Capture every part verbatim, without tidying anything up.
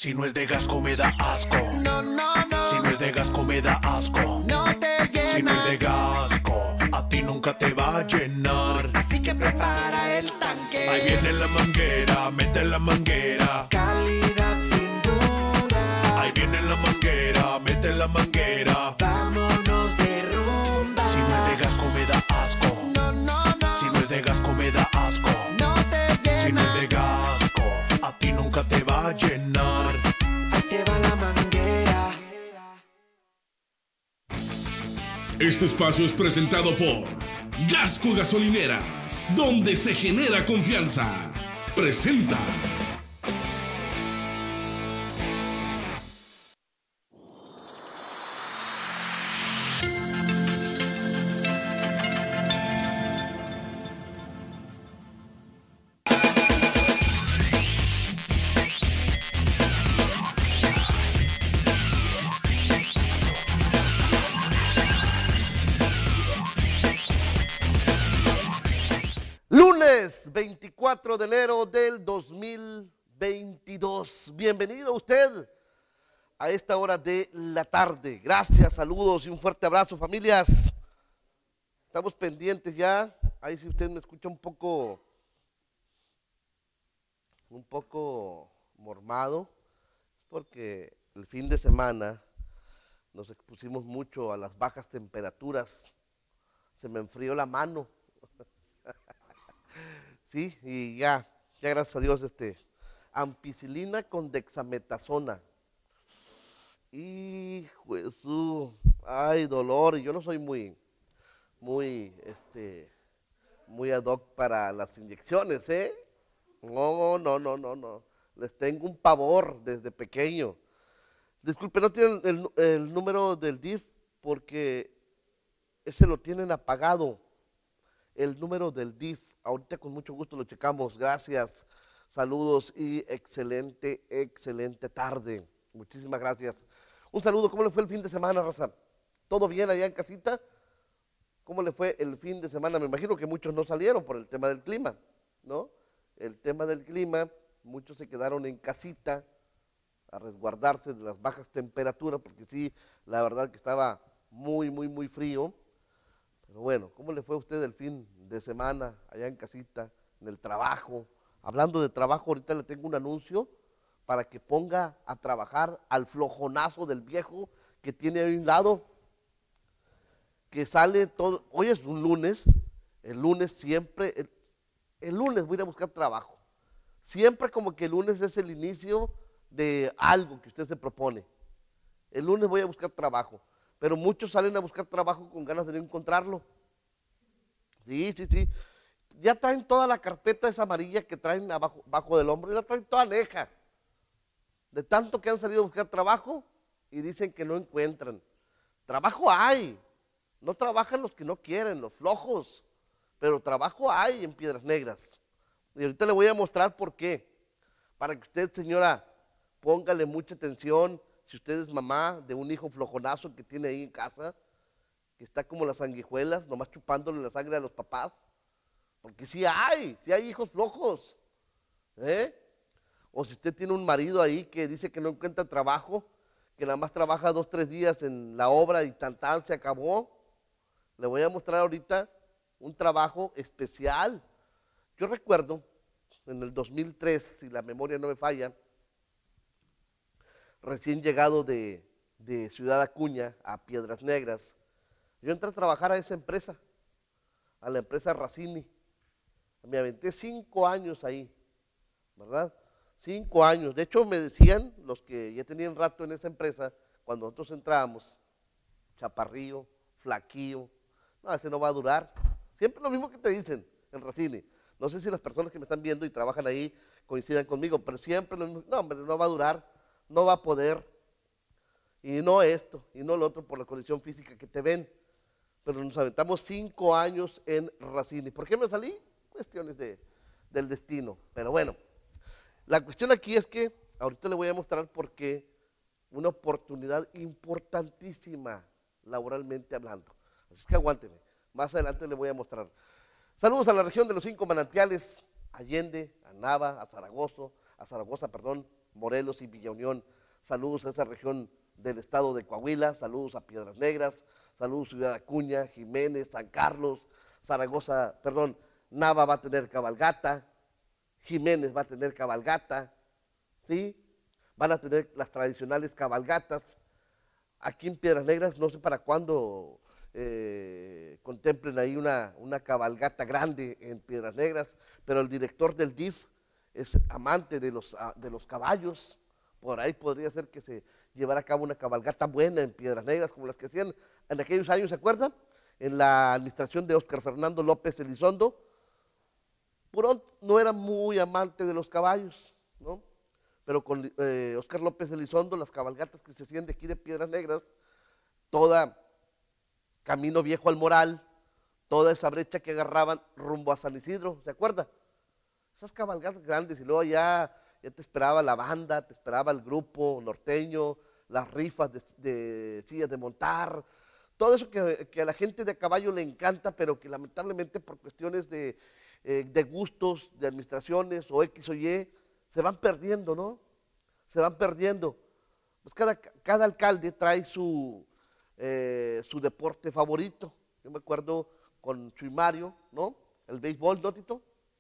Si no es de Gasco me da asco. No, no, no. Si no es de Gasco me da asco. No te llena. Si no es de Gasco, a ti nunca te va a llenar. Así que prepara el tanque. Ahí viene la manguera, mete la manguera. Calidad sin duda. Ahí viene la manguera, mete la manguera. Vámonos de rumba. Si no es de Gasco me da asco. No, no, no. Si no es de Gasco me da asco. No te llena. Si no es de Gasco, a ti nunca te va a llenar. Ahí te va la manguera. Este espacio es presentado por Gasco Gasolineras, donde se genera confianza. Presenta. Lunes veinticuatro de enero del dos mil veintidós. Bienvenido usted a esta hora de la tarde. Gracias, saludos y un fuerte abrazo, familias. Estamos pendientes ya. Ahí si usted me escucha un poco, un poco mormado, es porque el fin de semana nos expusimos mucho a las bajas temperaturas. Se me enfrió la mano. Sí, y ya, ya gracias a Dios, este, ampicilina con dexametasona. Hijo de su, ay, dolor, y yo no soy muy, muy, este, muy ad hoc para las inyecciones, ¿eh? No, no, no, no, no, les tengo un pavor desde pequeño. Disculpe, no tienen el, el número del D I F porque ese lo tienen apagado, el número del D I F. Ahorita con mucho gusto lo checamos. Gracias, saludos y excelente, excelente tarde. Muchísimas gracias. Un saludo, ¿cómo le fue el fin de semana, raza? ¿Todo bien allá en casita? ¿Cómo le fue el fin de semana? Me imagino que muchos no salieron por el tema del clima, ¿no? El tema del clima, muchos se quedaron en casita a resguardarse de las bajas temperaturas, porque sí, la verdad que estaba muy, muy, muy frío. Pero bueno, ¿cómo le fue a usted el fin de semana allá en casita, en el trabajo? Hablando de trabajo, ahorita le tengo un anuncio para que ponga a trabajar al flojonazo del viejo que tiene ahí a un lado, que sale todo, hoy es un lunes, el lunes siempre, el, el lunes voy a ir a buscar trabajo, siempre como que el lunes es el inicio de algo que usted se propone, el lunes voy a buscar trabajo. Pero muchos salen a buscar trabajo con ganas de no encontrarlo. Sí, sí, sí. Ya traen toda la carpeta esa amarilla que traen abajo, abajo del hombro, y la traen toda aneja. De tanto que han salido a buscar trabajo y dicen que no encuentran. Trabajo hay. No trabajan los que no quieren, los flojos. Pero trabajo hay en Piedras Negras. Y ahorita le voy a mostrar por qué. Para que usted, señora, póngale mucha atención. Si usted es mamá de un hijo flojonazo que tiene ahí en casa, que está como las sanguijuelas, nomás chupándole la sangre a los papás, porque sí hay, sí hay hijos flojos, ¿eh? O si usted tiene un marido ahí que dice que no encuentra trabajo, que nada más trabaja dos, tres días en la obra y tan tan se acabó, le voy a mostrar ahorita un trabajo especial. Yo recuerdo en el dos mil tres, si la memoria no me falla, recién llegado de, de Ciudad Acuña a Piedras Negras, yo entré a trabajar a esa empresa, a la empresa Racini. Me aventé cinco años ahí, ¿verdad? Cinco años. De hecho, me decían los que ya tenían rato en esa empresa, cuando nosotros entrábamos, chaparrillo, flaquillo, no, ese no va a durar. Siempre lo mismo que te dicen en Racini. No sé si las personas que me están viendo y trabajan ahí coincidan conmigo, pero siempre lo mismo. No, hombre, no va a durar. No va a poder, y no esto, y no lo otro por la condición física que te ven, pero nos aventamos cinco años en Racini. ¿Por qué me salí? Cuestiones de, del destino, pero bueno, la cuestión aquí es que ahorita le voy a mostrar por qué una oportunidad importantísima laboralmente hablando, así es que aguánteme, más adelante le voy a mostrar. Saludos a la región de los cinco manantiales, Allende, a Nava, a Zaragoza, a Zaragoza, perdón, Morelos y Villa Unión. Saludos a esa región del estado de Coahuila, saludos a Piedras Negras, saludos a Ciudad Acuña, Jiménez, San Carlos, Zaragoza, perdón, Nava va a tener cabalgata, Jiménez va a tener cabalgata, ¿sí? Van a tener las tradicionales cabalgatas. Aquí en Piedras Negras, no sé para cuándo eh, contemplen ahí una, una cabalgata grande en Piedras Negras, pero el director del D I F es amante de los, de los caballos. Por ahí podría ser que se llevara a cabo una cabalgata buena en Piedras Negras, como las que hacían en aquellos años, ¿se acuerdan? En la administración de Óscar Fernando López Elizondo. Purón no era muy amante de los caballos, ¿no? Pero con eh, Óscar López Elizondo, las cabalgatas que se hacían de aquí de Piedras Negras, toda Camino Viejo al Moral, toda esa brecha que agarraban rumbo a San Isidro, ¿se acuerda? Esas cabalgatas grandes, y luego ya, ya te esperaba la banda, te esperaba el grupo norteño, las rifas de, de sillas de montar, todo eso que, que a la gente de caballo le encanta, pero que lamentablemente por cuestiones de, eh, de gustos, de administraciones o X o Y, se van perdiendo, ¿no? Se van perdiendo. Pues cada, cada alcalde trae su, eh, su deporte favorito. Yo me acuerdo con Chuy Mario, ¿no? El béisbol, ¿no, Tito?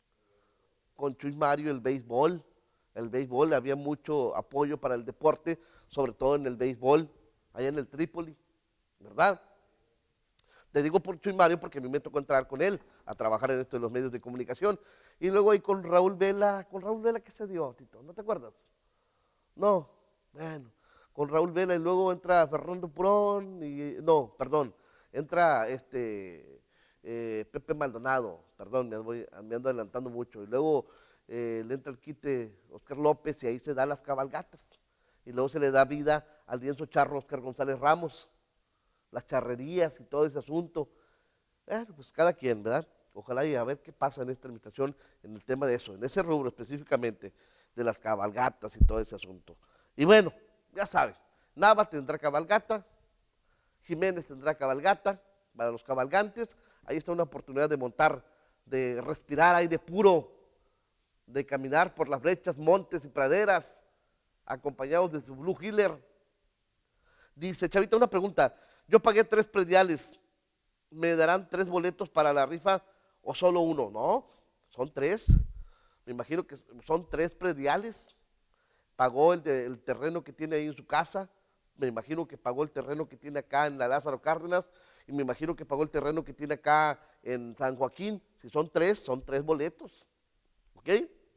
Con Chuy Mario, el béisbol. El béisbol, había mucho apoyo para el deporte, sobre todo en el béisbol, allá en el Trípoli, ¿verdad? Te digo por Chuy Mario porque a mí me tocó entrar con él a trabajar en esto de los medios de comunicación. Y luego ahí con Raúl Vela, ¿con Raúl Vela qué se dio, Tito? ¿No te acuerdas? No, bueno, con Raúl Vela y luego entra Fernando Purón, y, no, perdón, entra este eh, Pepe Maldonado, perdón, me, voy, me ando adelantando mucho. Y luego eh, le entra el quite Óscar López y ahí se da las cabalgatas. Y luego se le da vida al lienzo charro Óscar González Ramos, las charrerías y todo ese asunto. Bueno, pues cada quien, ¿verdad? Ojalá y a ver qué pasa en esta administración en el tema de eso, en ese rubro específicamente, de las cabalgatas y todo ese asunto. Y bueno, ya saben, Nava tendrá cabalgata, Jiménez tendrá cabalgata para los cabalgantes. Ahí está una oportunidad de montar, de respirar aire puro, de caminar por las brechas, montes y praderas, acompañados de su Blue Heeler. Dice, Chavita, una pregunta, yo pagué tres prediales, ¿me darán tres boletos para la rifa o solo uno? No, son tres, me imagino que son tres prediales. Pagó el, de, el terreno que tiene ahí en su casa, me imagino que pagó el terreno que tiene acá en la Lázaro Cárdenas, y me imagino que pagó el terreno que tiene acá en San Joaquín. Si son tres, son tres boletos, ¿ok?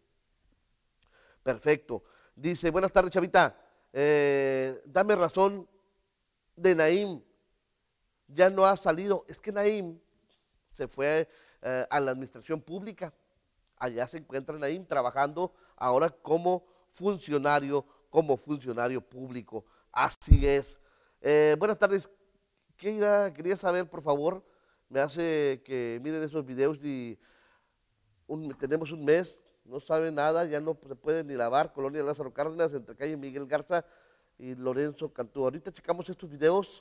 Perfecto. Dice, buenas tardes, Chavita, eh, dame razón de Naim, ya no ha salido. Es que Naim se fue eh, a la administración pública, allá se encuentra Naim trabajando ahora como funcionario, como funcionario público, así es. Eh, buenas tardes, Keira, quería saber, por favor, me hace que miren esos videos y un, tenemos un mes, no sabe nada, ya no se puede ni lavar, Colonia Lázaro Cárdenas, entre calle Miguel Garza y Lorenzo Cantú. Ahorita checamos estos videos.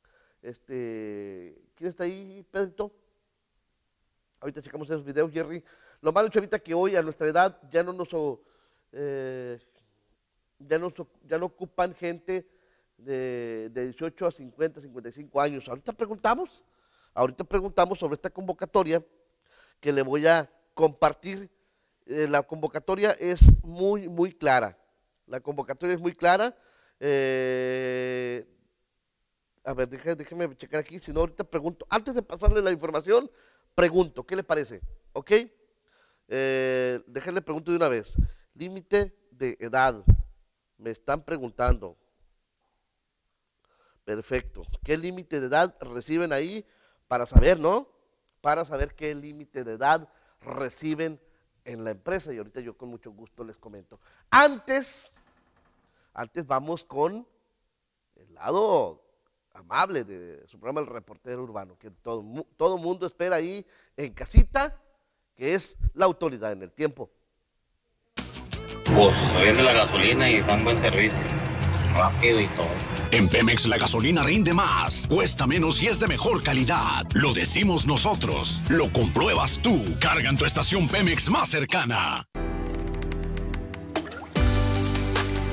Este, ¿quién está ahí, Pedrito? Ahorita checamos esos videos, Jerry. Lo malo, Chavita, que hoy a nuestra edad ya no nos, eh, ya nos ya no ocupan gente de, de dieciocho a cincuenta, cincuenta y cinco años. Ahorita preguntamos, ahorita preguntamos sobre esta convocatoria que le voy a compartir. Eh, la convocatoria es muy, muy clara. La convocatoria es muy clara. Eh, a ver, déjeme, déjeme checar aquí, si no ahorita pregunto. Antes de pasarle la información, pregunto, ¿qué le parece? ¿Ok? Eh, déjenle pregunto de una vez. Límite de edad. Me están preguntando. Perfecto. ¿Qué límite de edad reciben ahí? Para saber, ¿no? Para saber qué límite de edad reciben en la empresa. Y ahorita yo con mucho gusto les comento. Antes, antes vamos con el lado amable de su programa El Reportero Urbano, que todo, todo mundo espera ahí en casita, que es la autoridad en el tiempo. Pues vende la gasolina y dan buen servicio, rápido y todo. En Pemex la gasolina rinde más, cuesta menos y es de mejor calidad. Lo decimos nosotros, lo compruebas tú. Carga en tu estación Pemex más cercana.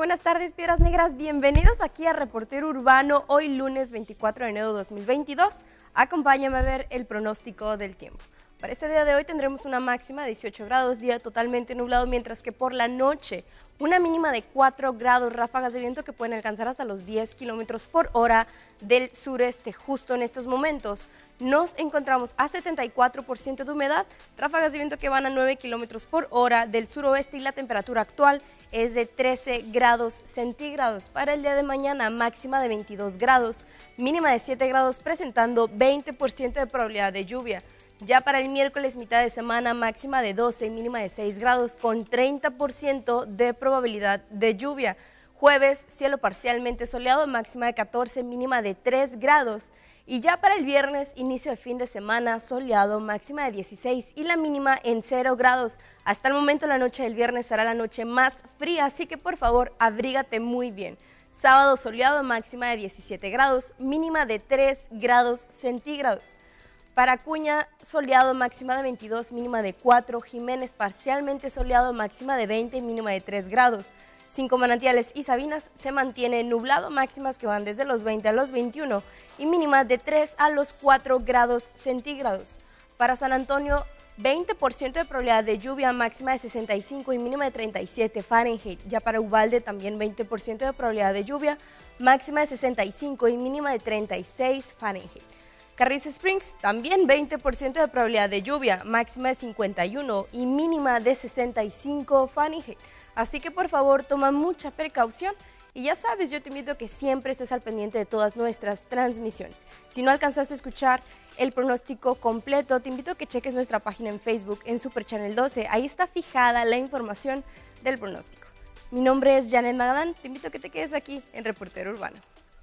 buenas tardes, Piedras Negras. Bienvenidos aquí a Reportero Urbano, hoy lunes veinticuatro de enero de dos mil veintidós. Acompáñame a ver el pronóstico del tiempo. Para este día de hoy tendremos una máxima de dieciocho grados, día totalmente nublado, mientras que por la noche una mínima de cuatro grados, ráfagas de viento que pueden alcanzar hasta los diez kilómetros por hora del sureste. Justo en estos momentos nos encontramos a setenta y cuatro por ciento de humedad, ráfagas de viento que van a nueve kilómetros por hora del suroeste y la temperatura actual es de trece grados centígrados. Para el día de mañana, máxima de veintidós grados, mínima de siete grados, presentando veinte por ciento de probabilidad de lluvia. Ya para el miércoles, mitad de semana, máxima de doce, mínima de seis grados, con treinta por ciento de probabilidad de lluvia. Jueves, cielo parcialmente soleado, máxima de catorce, mínima de tres grados. Y ya para el viernes, inicio de fin de semana, soleado, máxima de dieciséis y la mínima en cero grados. Hasta el momento, la noche del viernes será la noche más fría, así que por favor, abrígate muy bien. Sábado soleado, máxima de diecisiete grados, mínima de tres grados centígrados. Para Acuña, soleado, máxima de veintidós, mínima de cuatro. Jiménez, parcialmente soleado, máxima de veinte, mínima de tres grados. Cinco Manantiales y Sabinas se mantiene nublado, máximas que van desde los veinte a los veintiuno y mínima de tres a los cuatro grados centígrados. Para San Antonio, veinte por ciento de probabilidad de lluvia, máxima de sesenta y cinco y mínima de treinta y siete Fahrenheit. Ya para Uvalde también veinte por ciento de probabilidad de lluvia, máxima de sesenta y cinco y mínima de treinta y seis Fahrenheit. Carrizo Springs, también veinte por ciento de probabilidad de lluvia, máxima de cincuenta y uno y mínima de sesenta y cinco Fahrenheit. Así que por favor toma mucha precaución y ya sabes, yo te invito a que siempre estés al pendiente de todas nuestras transmisiones. Si no alcanzaste a escuchar el pronóstico completo, te invito a que cheques nuestra página en Facebook en Super Channel doce, ahí está fijada la información del pronóstico. Mi nombre es Janet Magadán, te invito a que te quedes aquí en Reportero Urbano.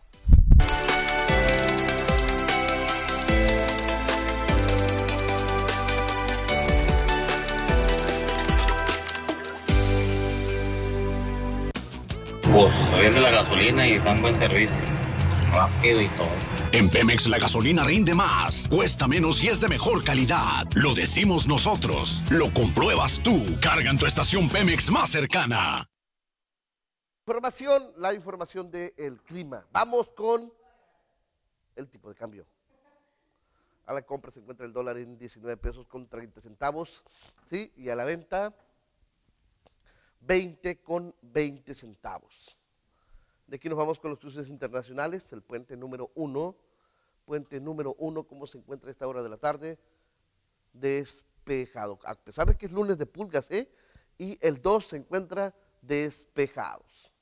Pues rinde la gasolina y dan buen servicio, rápido y todo. En Pemex la gasolina rinde más, cuesta menos y es de mejor calidad. Lo decimos nosotros, lo compruebas tú. Carga en tu estación Pemex más cercana. Información, la información del clima. Vamos con el tipo de cambio. A la compra se encuentra el dólar en diecinueve pesos con treinta centavos, ¿sí? Y a la venta veinte con veinte centavos. De aquí nos vamos con los cruces internacionales, el puente número uno, puente número uno, ¿cómo se encuentra a esta hora de la tarde? Despejado, a pesar de que es lunes de pulgas, ¿eh? Y el dos se encuentra despejados.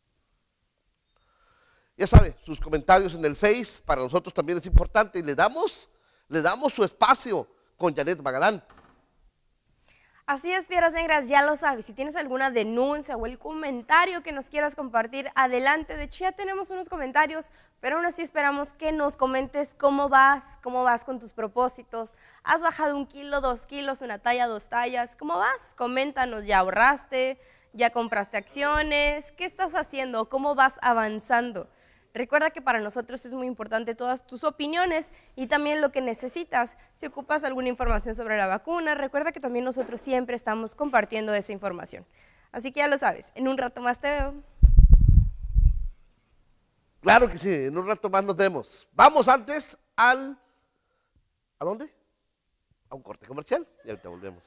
Ya sabe, sus comentarios en el Face para nosotros también es importante y le damos, le damos su espacio con Janet Magadán. Así es, Piedras Negras, ya lo sabes, si tienes alguna denuncia o el comentario que nos quieras compartir, adelante. De hecho, ya tenemos unos comentarios, pero aún así esperamos que nos comentes cómo vas, cómo vas con tus propósitos. ¿Has bajado un kilo, dos kilos, una talla, dos tallas? ¿Cómo vas? Coméntanos, ¿ya ahorraste? ¿Ya compraste acciones? ¿Qué estás haciendo? ¿Cómo vas avanzando? Recuerda que para nosotros es muy importante todas tus opiniones y también lo que necesitas. Si ocupas alguna información sobre la vacuna, recuerda que también nosotros siempre estamos compartiendo esa información. Así que ya lo sabes, en un rato más te veo. Claro que sí, en un rato más nos vemos. Vamos antes al... ¿A dónde? A un corte comercial y ahorita volvemos.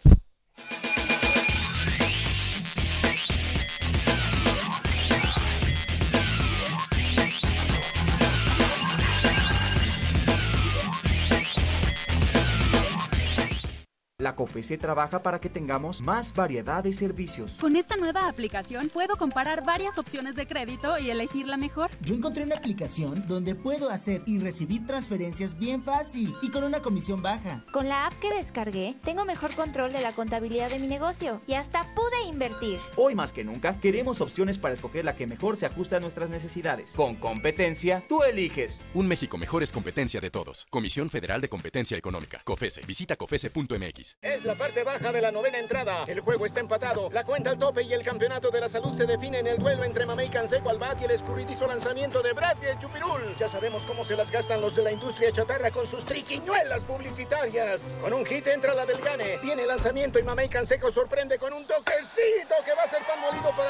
La COFESE trabaja para que tengamos más variedad de servicios. Con esta nueva aplicación puedo comparar varias opciones de crédito y elegir la mejor. Yo encontré una aplicación donde puedo hacer y recibir transferencias bien fácil y con una comisión baja. Con la app que descargué, tengo mejor control de la contabilidad de mi negocio y hasta pude invertir. Hoy más que nunca, queremos opciones para escoger la que mejor se ajusta a nuestras necesidades. Con competencia, tú eliges. Un México mejor es competencia de todos. Comisión Federal de Competencia Económica. COFESE. Visita cofese punto m x. Es la parte baja de la novena entrada. El juego está empatado. La cuenta al tope y el campeonato de la salud se define en el duelo entre Mamey Canseco al bat y el escurridizo lanzamiento de Brad y el Chupirul. Ya sabemos cómo se las gastan los de la industria chatarra con sus triquiñuelas publicitarias. Con un hit entra la del Gane. Viene el lanzamiento y Mamey Canseco sorprende con un toquecito que va a ser pan molido para la industria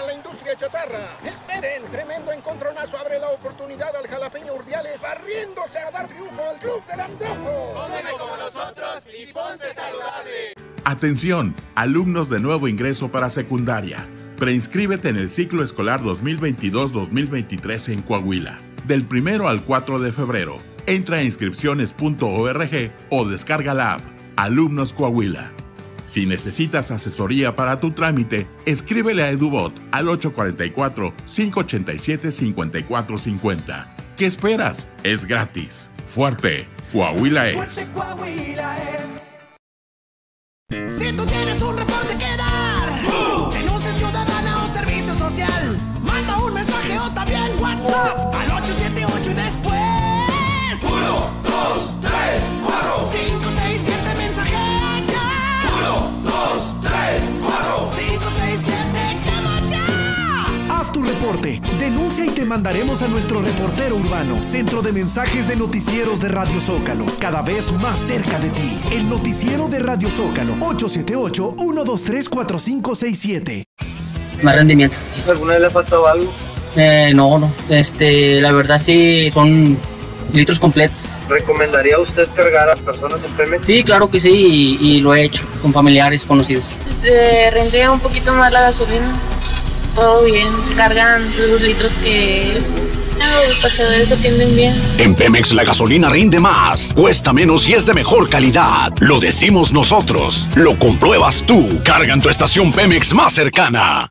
refrigerio chatarra. Esperen, tremendo encontronazo abre la oportunidad al jalapeño Urdiales barriéndose a dar triunfo al Club del Antojo. Come como nosotros y ponte saludable. Atención, alumnos de nuevo ingreso para secundaria. Preinscríbete en el ciclo escolar dos mil veintidós dos mil veintitrés en Coahuila. Del primero al cuatro de febrero. Entra a inscripciones punto org o descarga la app Alumnos Coahuila. Si necesitas asesoría para tu trámite, escríbele a EduBot al ocho cuatro cuatro, cinco ocho siete, cinco cuatro cinco cero. ¿Qué esperas? Es gratis. Fuerte, Coahuila es. Fuerte Coahuila es. Si tú tienes un reporte que dar, uh. denuncia ciudadana o servicio social, manda un mensaje o también WhatsApp al ocho siete ocho y después uno, dos, tres, cuatro, cinco, seis, siete mensajes ya. uno, dos, tres, cuatro, cinco, seis, siete, llama ya. Haz tu reporte, denuncia y te mandaremos a nuestro reportero urbano, centro de mensajes de noticieros de Radio Zócalo, cada vez más cerca de ti. El noticiero de Radio Zócalo, ocho siete ocho, uno dos tres, cuatro cinco seis siete. Más rendimiento. ¿Alguna vez le ha faltado algo? Eh, no, no, este, la verdad sí, son litros completos. ¿Recomendaría usted cargar a las personas en Pemex? Sí, claro que sí, y, y lo he hecho con familiares conocidos. Se rinde un poquito más la gasolina. Todo bien, cargan los litros que es. Los despachadores atienden bien. En Pemex la gasolina rinde más, cuesta menos y es de mejor calidad. Lo decimos nosotros, lo compruebas tú. Carga en tu estación Pemex más cercana.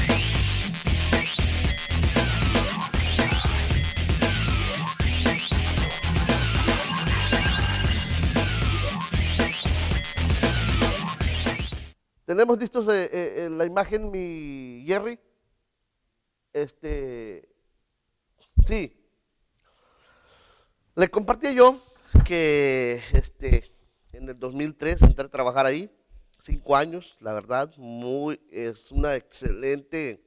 Tenemos listos eh, eh, la imagen, mi Jerry. Este, sí. Le compartí yo que este, en el dos mil tres entré a trabajar ahí, cinco años, la verdad, muy, es una excelente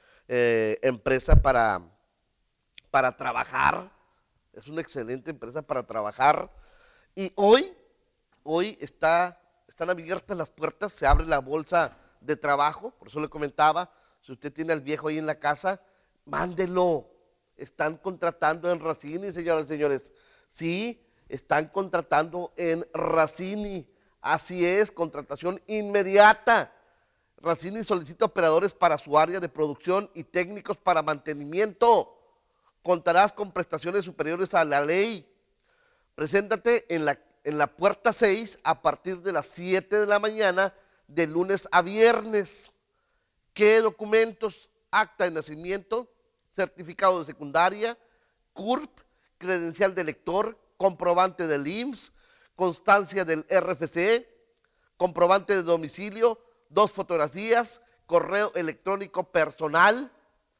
eh, empresa para, para trabajar, es una excelente empresa para trabajar. Y hoy, hoy está... Están abiertas las puertas, se abre la bolsa de trabajo, por eso le comentaba, si usted tiene al viejo ahí en la casa, mándelo. Están contratando en Racini, señoras y señores. Sí, están contratando en Racini. Así es, contratación inmediata. Racini solicita operadores para su área de producción y técnicos para mantenimiento. Contarás con prestaciones superiores a la ley. Preséntate en la en la puerta seis a partir de las siete de la mañana de lunes a viernes. ¿Qué documentos? Acta de nacimiento, certificado de secundaria, C U R P, credencial de lector, comprobante del I M S S, constancia del R F C, comprobante de domicilio, dos fotografías, correo electrónico personal,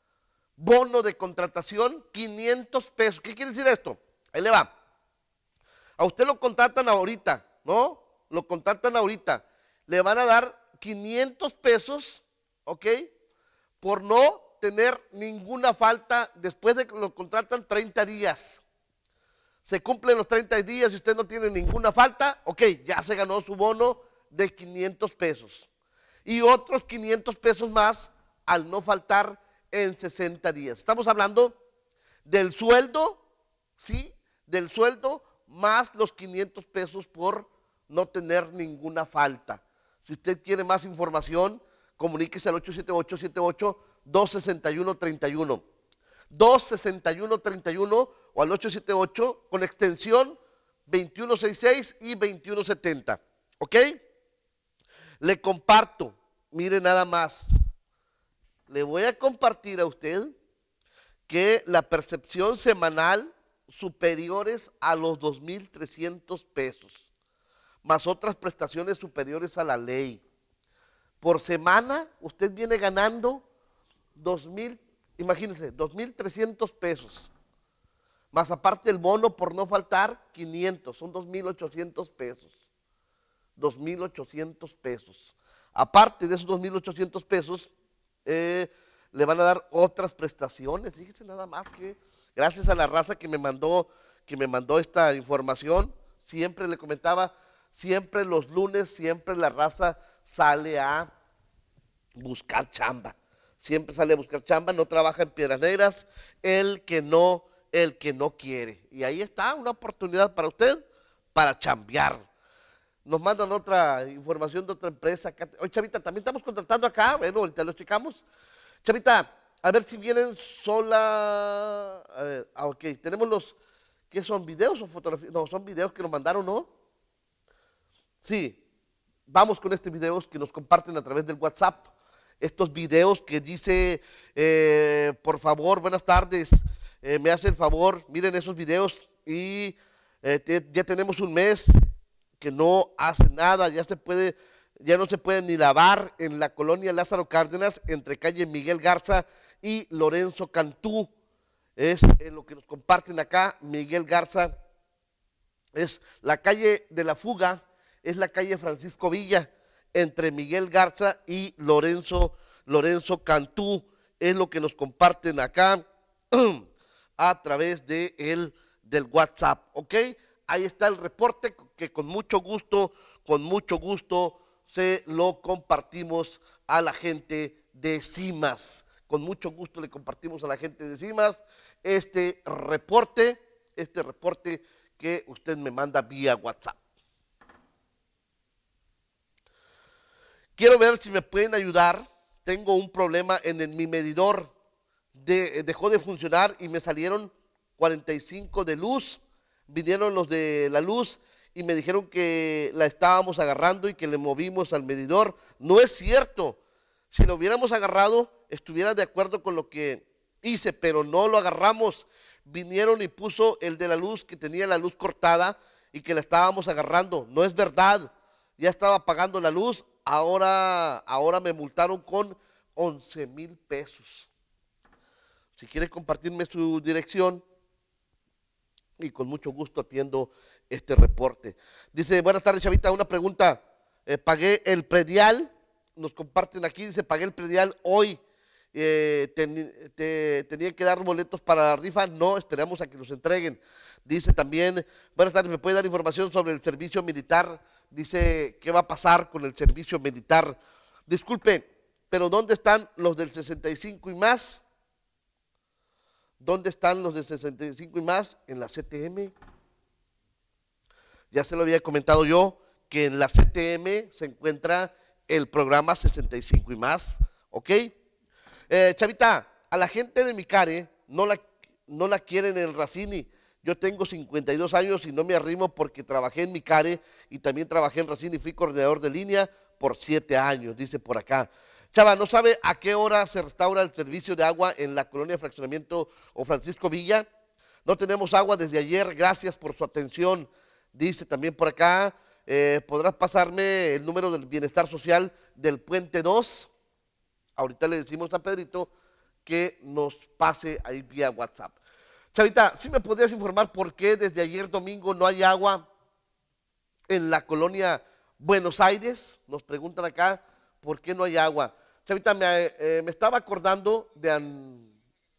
bono de contratación, quinientos pesos. ¿Qué quiere decir esto? Ahí le va. A usted lo contratan ahorita, ¿no? Lo contratan ahorita. Le van a dar quinientos pesos, ¿ok? Por no tener ninguna falta después de que lo contratan treinta días. Se cumplen los treinta días y usted no tiene ninguna falta, ok, ya se ganó su bono de quinientos pesos. Y otros quinientos pesos más al no faltar en sesenta días. Estamos hablando del sueldo, ¿sí? Del sueldo más los quinientos pesos por no tener ninguna falta. Si usted quiere más información, comuníquese al ocho siete ocho, siete ocho, dos seis uno, tres uno. dos seis uno, tres uno o al ocho siete ocho con extensión veintiuno sesenta y seis y veintiuno setenta. ¿Ok? Le comparto, mire nada más. Le voy a compartir a usted que la percepción semanal superiores a los dos mil trescientos pesos, más otras prestaciones superiores a la ley. Por semana usted viene ganando dos mil, imagínense, dos mil trescientos pesos, más aparte el bono por no faltar, quinientos, son dos mil ochocientos pesos, dos mil ochocientos pesos. Aparte de esos dos mil ochocientos pesos, eh, le van a dar otras prestaciones, fíjese nada más que... Gracias a la raza que me mandó, que me mandó esta información, siempre le comentaba, siempre los lunes, siempre la raza sale a buscar chamba, siempre sale a buscar chamba, no trabaja en Piedras Negras, el que no, el que no quiere. Y ahí está una oportunidad para usted, para chambear. Nos mandan otra información de otra empresa. Oye, Chavita, también estamos contratando acá, bueno, ahorita lo checamos. Chavita, a ver si vienen sola, a ver, ah, ok, tenemos los, ¿qué son, videos o fotografías? No, son videos que nos mandaron, ¿no? Sí, vamos con estos videos que nos comparten a través del WhatsApp. Estos videos que dice, eh, por favor, buenas tardes, eh, me hace el favor, miren esos videos y eh, te, ya tenemos un mes que no hace nada, ya se puede, ya no se puede ni lavar en la colonia Lázaro Cárdenas, entre calle Miguel Garza y Lorenzo Cantú. Es eh, lo que nos comparten acá, Miguel Garza, es la calle de la fuga, es la calle Francisco Villa, entre Miguel Garza y Lorenzo, Lorenzo Cantú, es lo que nos comparten acá a través de el, del WhatsApp, ¿ok? Ahí está el reporte que con mucho gusto, con mucho gusto se lo compartimos a la gente de CIMAS. Con mucho gusto le compartimos a la gente de CIMAS este reporte, este reporte que usted me manda vía WhatsApp. Quiero ver si me pueden ayudar. Tengo un problema en el, mi medidor. De, dejó de funcionar y me salieron cuarenta y cinco de luz. Vinieron los de la luz y me dijeron que la estábamos agarrando y que le movimos al medidor. No es cierto. Si lo hubiéramos agarrado, estuviera de acuerdo con lo que hice, pero no lo agarramos. Vinieron y puso el de la luz que tenía la luz cortada y que la estábamos agarrando. No es verdad. Ya estaba apagando la luz. Ahora, ahora me multaron con once mil pesos. Si quiere compartirme su dirección, y con mucho gusto atiendo este reporte. Dice, buenas tardes, Chavita, una pregunta. Eh, pagué el predial, nos comparten aquí, dice, pagué el predial hoy. Eh, ten, te, tenía que dar boletos para la rifa, no, esperamos a que los entreguen. Dice también, buenas tardes, ¿me puede dar información sobre el servicio militar? Dice, ¿qué va a pasar con el servicio militar? Disculpe, pero ¿dónde están los del sesenta y cinco y más? ¿Dónde están los de sesenta y cinco y más? En la C T M. Ya se lo había comentado yo, que en la C T M se encuentra el programa sesenta y cinco y más, ¿ok? Eh, Chavita, a la gente de Micare no la, no la quieren en el Racini. Yo tengo cincuenta y dos años y no me arrimo porque trabajé en Micare y también trabajé en Racini y fui coordinador de línea por siete años, dice por acá. Chava, ¿no sabe a qué hora se restaura el servicio de agua en la colonia de Fraccionamiento o Francisco Villa? No tenemos agua desde ayer, gracias por su atención. Dice también por acá, eh, ¿podrás pasarme el número del bienestar social del Puente dos? Ahorita le decimos a Pedrito que nos pase ahí vía WhatsApp. Chavita, ¿sí me podrías informar por qué desde ayer domingo no hay agua en la colonia Buenos Aires? Nos preguntan acá, ¿por qué no hay agua? Chavita, me, eh, me estaba acordando de, an,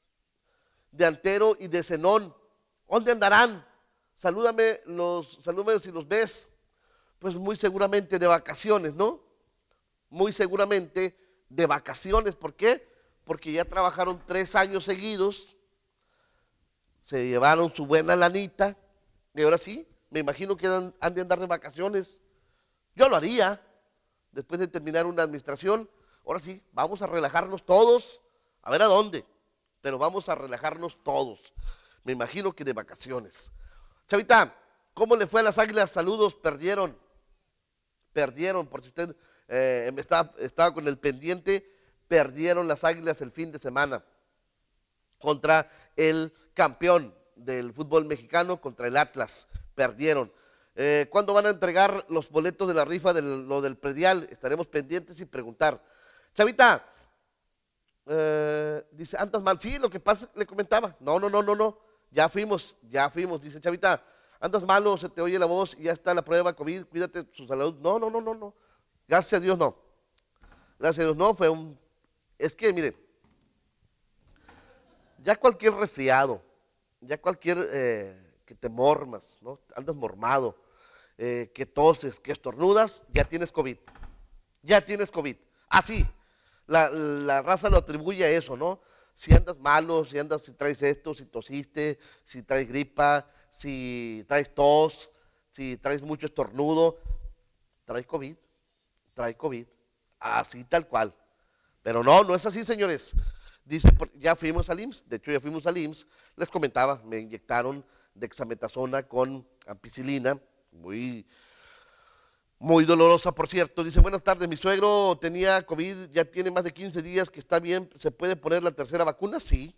de Antero y de Zenón. ¿Dónde andarán? Salúdame, los, salúdame si los ves. Pues muy seguramente de vacaciones, ¿no? Muy seguramente de vacaciones. ¿Por qué? Porque ya trabajaron tres años seguidos, se llevaron su buena lanita, y ahora sí, me imagino que han, han de andar de vacaciones. Yo lo haría, después de terminar una administración. Ahora sí, vamos a relajarnos todos, a ver a dónde, pero vamos a relajarnos todos. Me imagino que de vacaciones. Chavita, ¿cómo le fue a las Águilas? Saludos, perdieron, perdieron, por si usted eh, estaba, estaba con el pendiente, perdieron las Águilas el fin de semana contra el campeón del fútbol mexicano, contra el Atlas, perdieron. Eh, ¿Cuándo van a entregar los boletos de la rifa de lo del predial? Estaremos pendientes y preguntar. Chavita, eh, dice, ¿andas mal? Sí, lo que pasa, le comentaba. No, no, no, no, no. Ya fuimos, ya fuimos. Dice, Chavita, ¿andas malo? Se te oye la voz y ya está la prueba COVID, cuídate su salud. No, no, no, no, no. Gracias a Dios, no. Gracias a Dios, no. Fue un... Es que, mire, ya cualquier resfriado, ya cualquier eh, que te mormas, ¿no? Andas mormado, eh, que toses, que estornudas, ya tienes COVID. Ya tienes COVID. Así. la, la raza lo atribuye a eso, ¿no? Si andas malo, si andas, si traes esto, si tosiste, si traes gripa, si traes tos, si traes mucho estornudo, traes COVID, traes COVID, así tal cual. Pero no, no es así, señores. Dice, ya fuimos al I M S S, de hecho ya fuimos al I M S S, les comentaba, me inyectaron dexametasona con ampicilina, muy, muy dolorosa, por cierto. Dice, buenas tardes, mi suegro tenía COVID, ya tiene más de quince días que está bien, ¿se puede poner la tercera vacuna? Sí.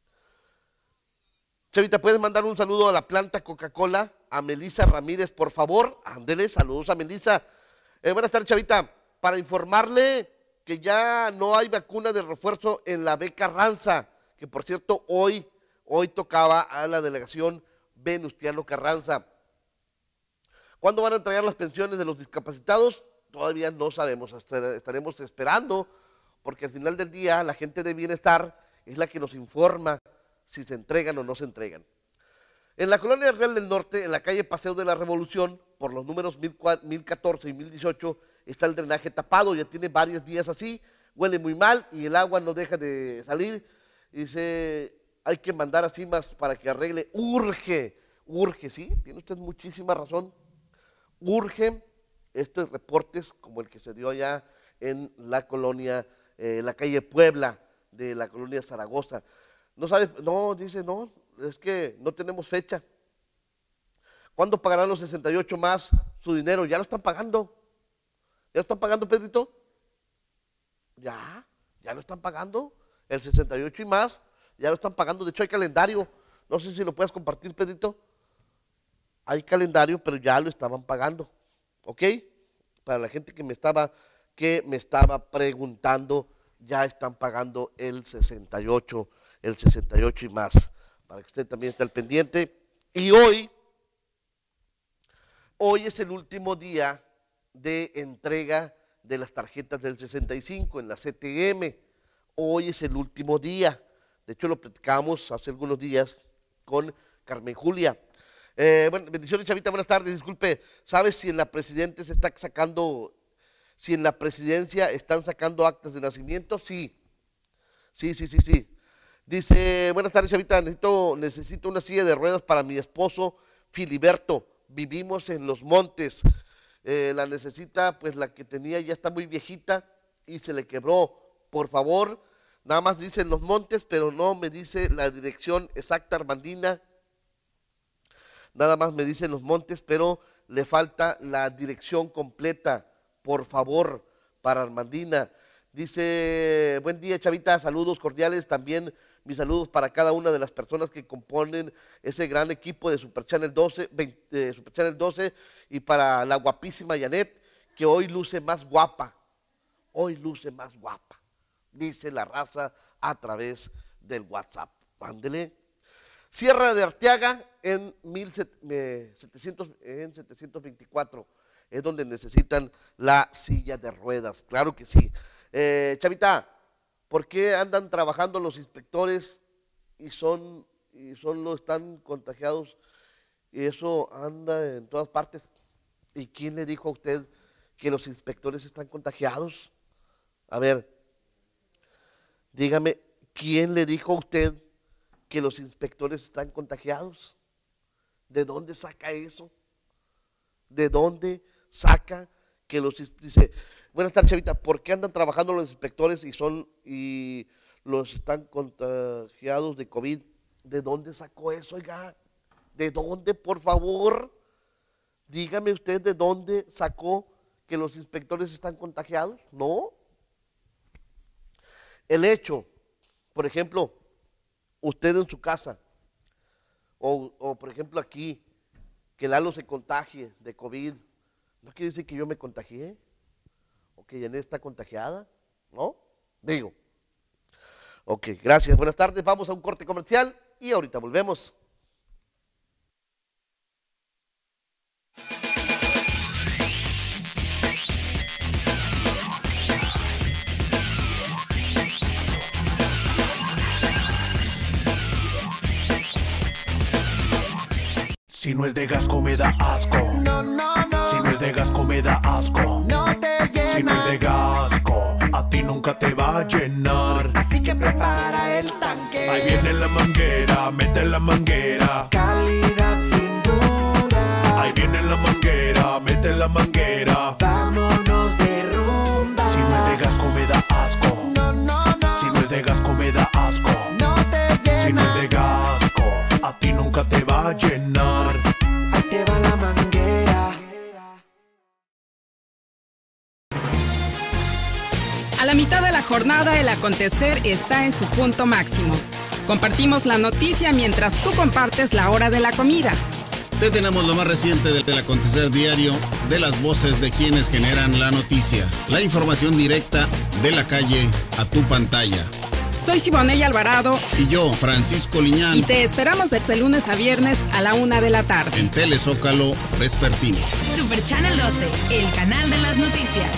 Chavita, ¿puedes mandar un saludo a la planta Coca-Cola, a Melissa Ramírez, por favor? Ándele, saludos a Melissa. Eh, buenas tardes, Chavita, para informarle que ya no hay vacuna de refuerzo en la B. Carranza, que por cierto, hoy, hoy tocaba a la delegación Venustiano Carranza. ¿Cuándo van a entregar las pensiones de los discapacitados? Todavía no sabemos, hasta estaremos esperando, porque al final del día la gente de bienestar es la que nos informa si se entregan o no se entregan. En la colonia Real del Norte, en la calle Paseo de la Revolución, por los números mil catorce y mil dieciocho, está el drenaje tapado, ya tiene varios días así, huele muy mal y el agua no deja de salir. Dice, hay que mandar a CIMAS para que arregle, urge, urge, sí, tiene usted muchísima razón, urge estos reportes como el que se dio allá en la colonia, eh, la calle Puebla de la colonia Zaragoza. No sabe, no, dice, no, es que no tenemos fecha. ¿Cuándo pagarán los sesenta y ocho más su dinero? Ya lo están pagando. ¿Ya lo están pagando, Pedrito? Ya, ya lo están pagando. El sesenta y ocho y más, ya lo están pagando. De hecho, hay calendario. No sé si lo puedes compartir, Pedrito. Hay calendario, pero ya lo estaban pagando. ¿Ok? Para la gente que me estaba, que me estaba preguntando, ya están pagando el sesenta y ocho, el sesenta y ocho y más. Para que usted también esté al pendiente. Y hoy, hoy es el último día de entrega de las tarjetas del sesenta y cinco en la C T M. Hoy es el último día. De hecho, lo platicamos hace algunos días con Carmen Julia. Eh, bueno, bendiciones, Chavita, buenas tardes. Disculpe, ¿sabes si en la presidencia se está sacando, si en la presidencia están sacando actas de nacimiento? Sí, sí, sí, sí, sí. Dice, buenas tardes, Chavita, necesito, necesito una silla de ruedas para mi esposo Filiberto. Vivimos en Los Montes. Eh, la necesita, pues la que tenía ya está muy viejita y se le quebró. Por favor, nada más dice en Los Montes, pero no me dice la dirección exacta, Armandina. Nada más me dice en Los Montes, pero le falta la dirección completa, por favor, para Armandina. Dice, buen día, Chavita, saludos cordiales, también mis saludos para cada una de las personas que componen ese gran equipo de Super Channel doce, veinte, Super Channel doce y para la guapísima Janet, que hoy luce más guapa, hoy luce más guapa, dice la raza a través del WhatsApp. Ándele. Sierra de Arteaga en, mil setecientos, en setecientos veinticuatro, es donde necesitan la silla de ruedas, claro que sí. Eh, Chavita, ¿por qué andan trabajando los inspectores y son, y son los están contagiados? Y eso anda en todas partes. ¿Y quién le dijo a usted que los inspectores están contagiados? A ver, dígame, ¿quién le dijo a usted que los inspectores están contagiados? ¿De dónde saca eso? ¿De dónde saca que los dice? Buenas tardes, Chavita, ¿por qué andan trabajando los inspectores y son y los están contagiados de COVID? ¿De dónde sacó eso, oiga? ¿De dónde, por favor? Dígame usted de dónde sacó que los inspectores están contagiados. ¿No? El hecho, por ejemplo, usted en su casa, o, o por ejemplo aquí, que Lalo se contagie de COVID, ¿no quiere decir que yo me contagié? ¿O que Janet está contagiada? ¿No? Digo. Ok, gracias. Buenas tardes. Vamos a un corte comercial y ahorita volvemos. Si no es de Gasco me da asco. No, no, no. Si no es de Gasco me da asco. No te llena. Si no es de Gasco, a a ti nunca te va a llenar. Así que prepara el tanque. Ahí viene la manguera, mete la manguera. Calidad sin duda. Ahí viene la manguera, mete la manguera. Vámonos de rumba. Si no es de Gasco me da asco. No, no, no. Si no es de Gasco me da asco. No te llena. Si no es de Gasco, a ti nunca te va a llenar. Ahí te va la manguera. A la mitad de la jornada, el acontecer está en su punto máximo. Compartimos la noticia mientras tú compartes la hora de la comida. Te tenemos lo más reciente del acontecer diario, de las voces de quienes generan la noticia. La información directa de la calle a tu pantalla. Soy Siboney Alvarado. Y yo, Francisco Liñán. Y te esperamos de lunes a viernes a la una de la tarde. En Telezócalo Vespertino. Super Channel doce, el canal de las noticias.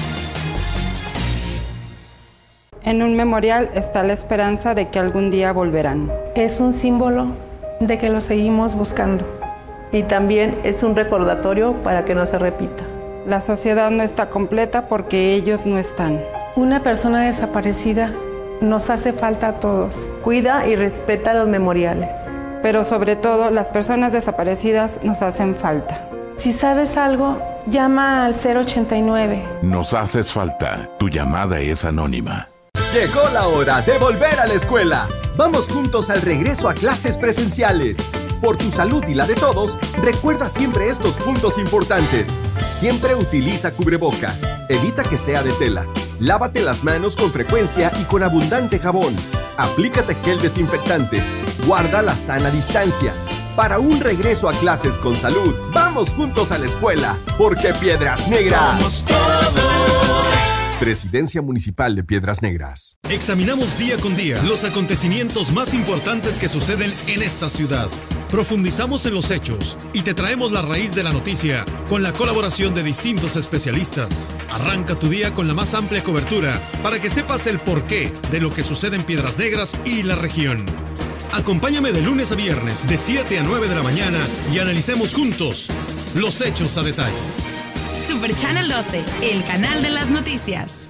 En un memorial está la esperanza de que algún día volverán. Es un símbolo de que lo seguimos buscando. Y también es un recordatorio para que no se repita. La sociedad no está completa porque ellos no están. Una persona desaparecida nos hace falta a todos. Cuida y respeta los memoriales. Pero sobre todo, las personas desaparecidas nos hacen falta. Si sabes algo, llama al cero ochenta y nueve. Nos haces falta. Tu llamada es anónima. Llegó la hora de volver a la escuela. Vamos juntos al regreso a clases presenciales. Por tu salud y la de todos, recuerda siempre estos puntos importantes. Siempre utiliza cubrebocas. Evita que sea de tela. Lávate las manos con frecuencia y con abundante jabón. Aplícate gel desinfectante. Guarda la sana distancia. Para un regreso a clases con salud, vamos juntos a la escuela. Porque Piedras Negras. Vamos todos. Presidencia Municipal de Piedras Negras. Examinamos día con día los acontecimientos más importantes que suceden en esta ciudad. Profundizamos en los hechos y te traemos la raíz de la noticia con la colaboración de distintos especialistas. Arranca tu día con la más amplia cobertura para que sepas el porqué de lo que sucede en Piedras Negras y la región. Acompáñame de lunes a viernes de siete a nueve de la mañana y analicemos juntos los hechos a detalle. Super Channel doce, el canal de las noticias.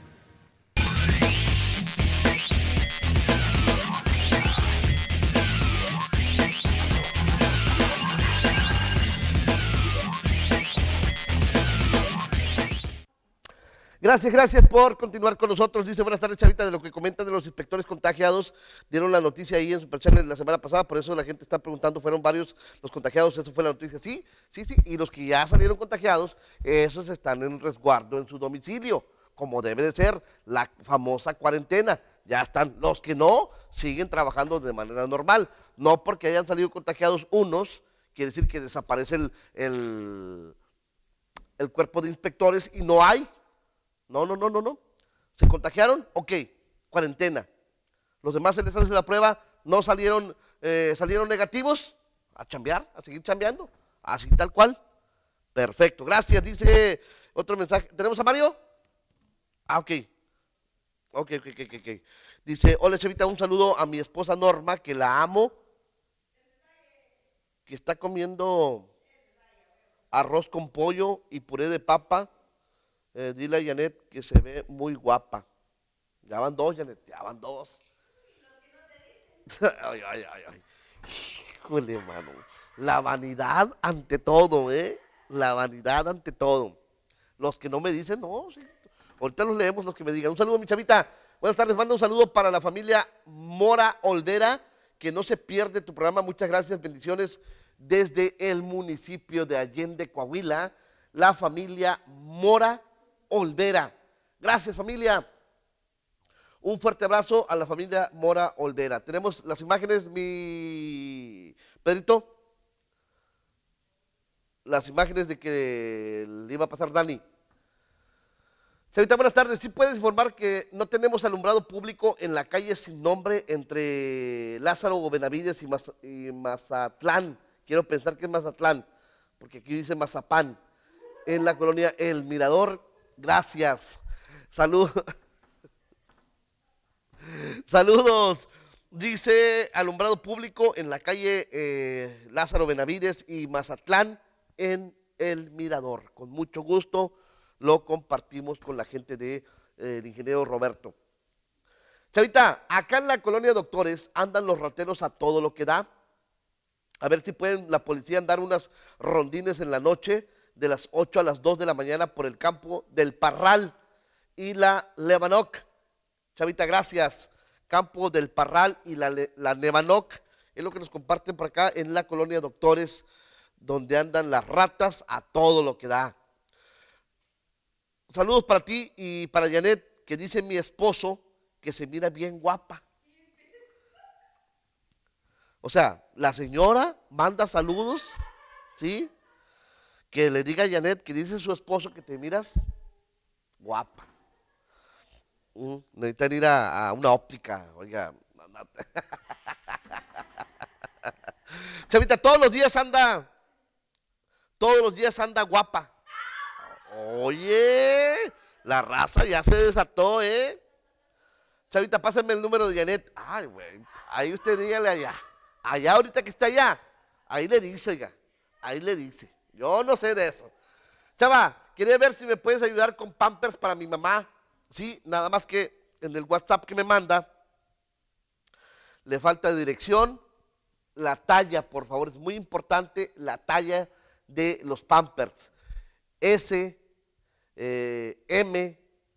Gracias, gracias por continuar con nosotros. Dice, buenas tardes, Chavita, de lo que comentan de los inspectores contagiados, dieron la noticia ahí en Super Channel la semana pasada, por eso la gente está preguntando, fueron varios los contagiados, eso fue la noticia. Sí, sí, sí, y los que ya salieron contagiados, esos están en resguardo en su domicilio, como debe de ser, la famosa cuarentena. Ya están, los que no, siguen trabajando de manera normal, no porque hayan salido contagiados unos, quiere decir que desaparece el, el, el cuerpo de inspectores y no hay. No, no, no, no, no. ¿Se contagiaron? Ok, cuarentena. Los demás se les hace la prueba, no salieron, eh, salieron negativos, a chambear, a seguir chambeando, así tal cual. Perfecto, gracias, dice otro mensaje. ¿Tenemos a Mario? Ah, ok. Ok, ok, ok, ok. Dice, hola Chavita, un saludo a mi esposa Norma, que la amo, que está comiendo arroz con pollo y puré de papa. Eh, dile a Janet que se ve muy guapa. Ya van dos, Janet, ya van dos. Ay, ay, ay, ay. Híjole, mano. La vanidad ante todo, ¿eh? La vanidad ante todo. Los que no me dicen, no, sí. Ahorita los leemos, los que me digan. Un saludo, mi Chavita. Buenas tardes, manda un saludo para la familia Mora Olvera, que no se pierde tu programa. Muchas gracias, bendiciones desde el municipio de Allende, Coahuila. La familia Mora Olvera. Gracias, familia. Un fuerte abrazo a la familia Mora Olvera. Tenemos las imágenes, mi Pedrito. Las imágenes de que le iba a pasar Dani. Chavita, buenas tardes. ¿Sí puedes informar que no tenemos alumbrado público en la calle sin nombre entre Lázaro Benavides y, Maz y Mazatlán? Quiero pensar que es Mazatlán, porque aquí dice Mazapán, en la colonia El Mirador. Gracias. Saludos. Saludos. Dice alumbrado público en la calle eh, Lázaro Benavides y Mazatlán en El Mirador. Con mucho gusto lo compartimos con la gente de eh, el ingeniero Roberto. Chavita, acá en la colonia Doctores andan los rateros a todo lo que da. A ver si pueden la policía andar unas rondines en la noche de las ocho a las dos de la mañana por el campo del Parral y la Levanoc. Chavita, gracias. Campo del Parral y la, la Levanoc es lo que nos comparten por acá en la colonia Doctores, donde andan las ratas a todo lo que da. Saludos para ti y para Janet, que dice mi esposo que se mira bien guapa. O sea, la señora manda saludos, ¿sí? Que le diga a Janet que dice su esposo que te miras guapa. Mm, necesitan ir a, a una óptica, oiga. Chavita, todos los días anda, todos los días anda guapa. Oye, la raza ya se desató, ¿eh? Chavita, pásenme el número de Janet. Ay, güey, ahí usted dígale allá. Allá ahorita que está allá, ahí le dice, oiga, ahí le dice. Yo no sé de eso. Chava, quería ver si me puedes ayudar con Pampers para mi mamá. Sí, nada más que en el WhatsApp que me manda, le falta dirección, la talla, por favor, es muy importante la talla de los Pampers. S, eh, M,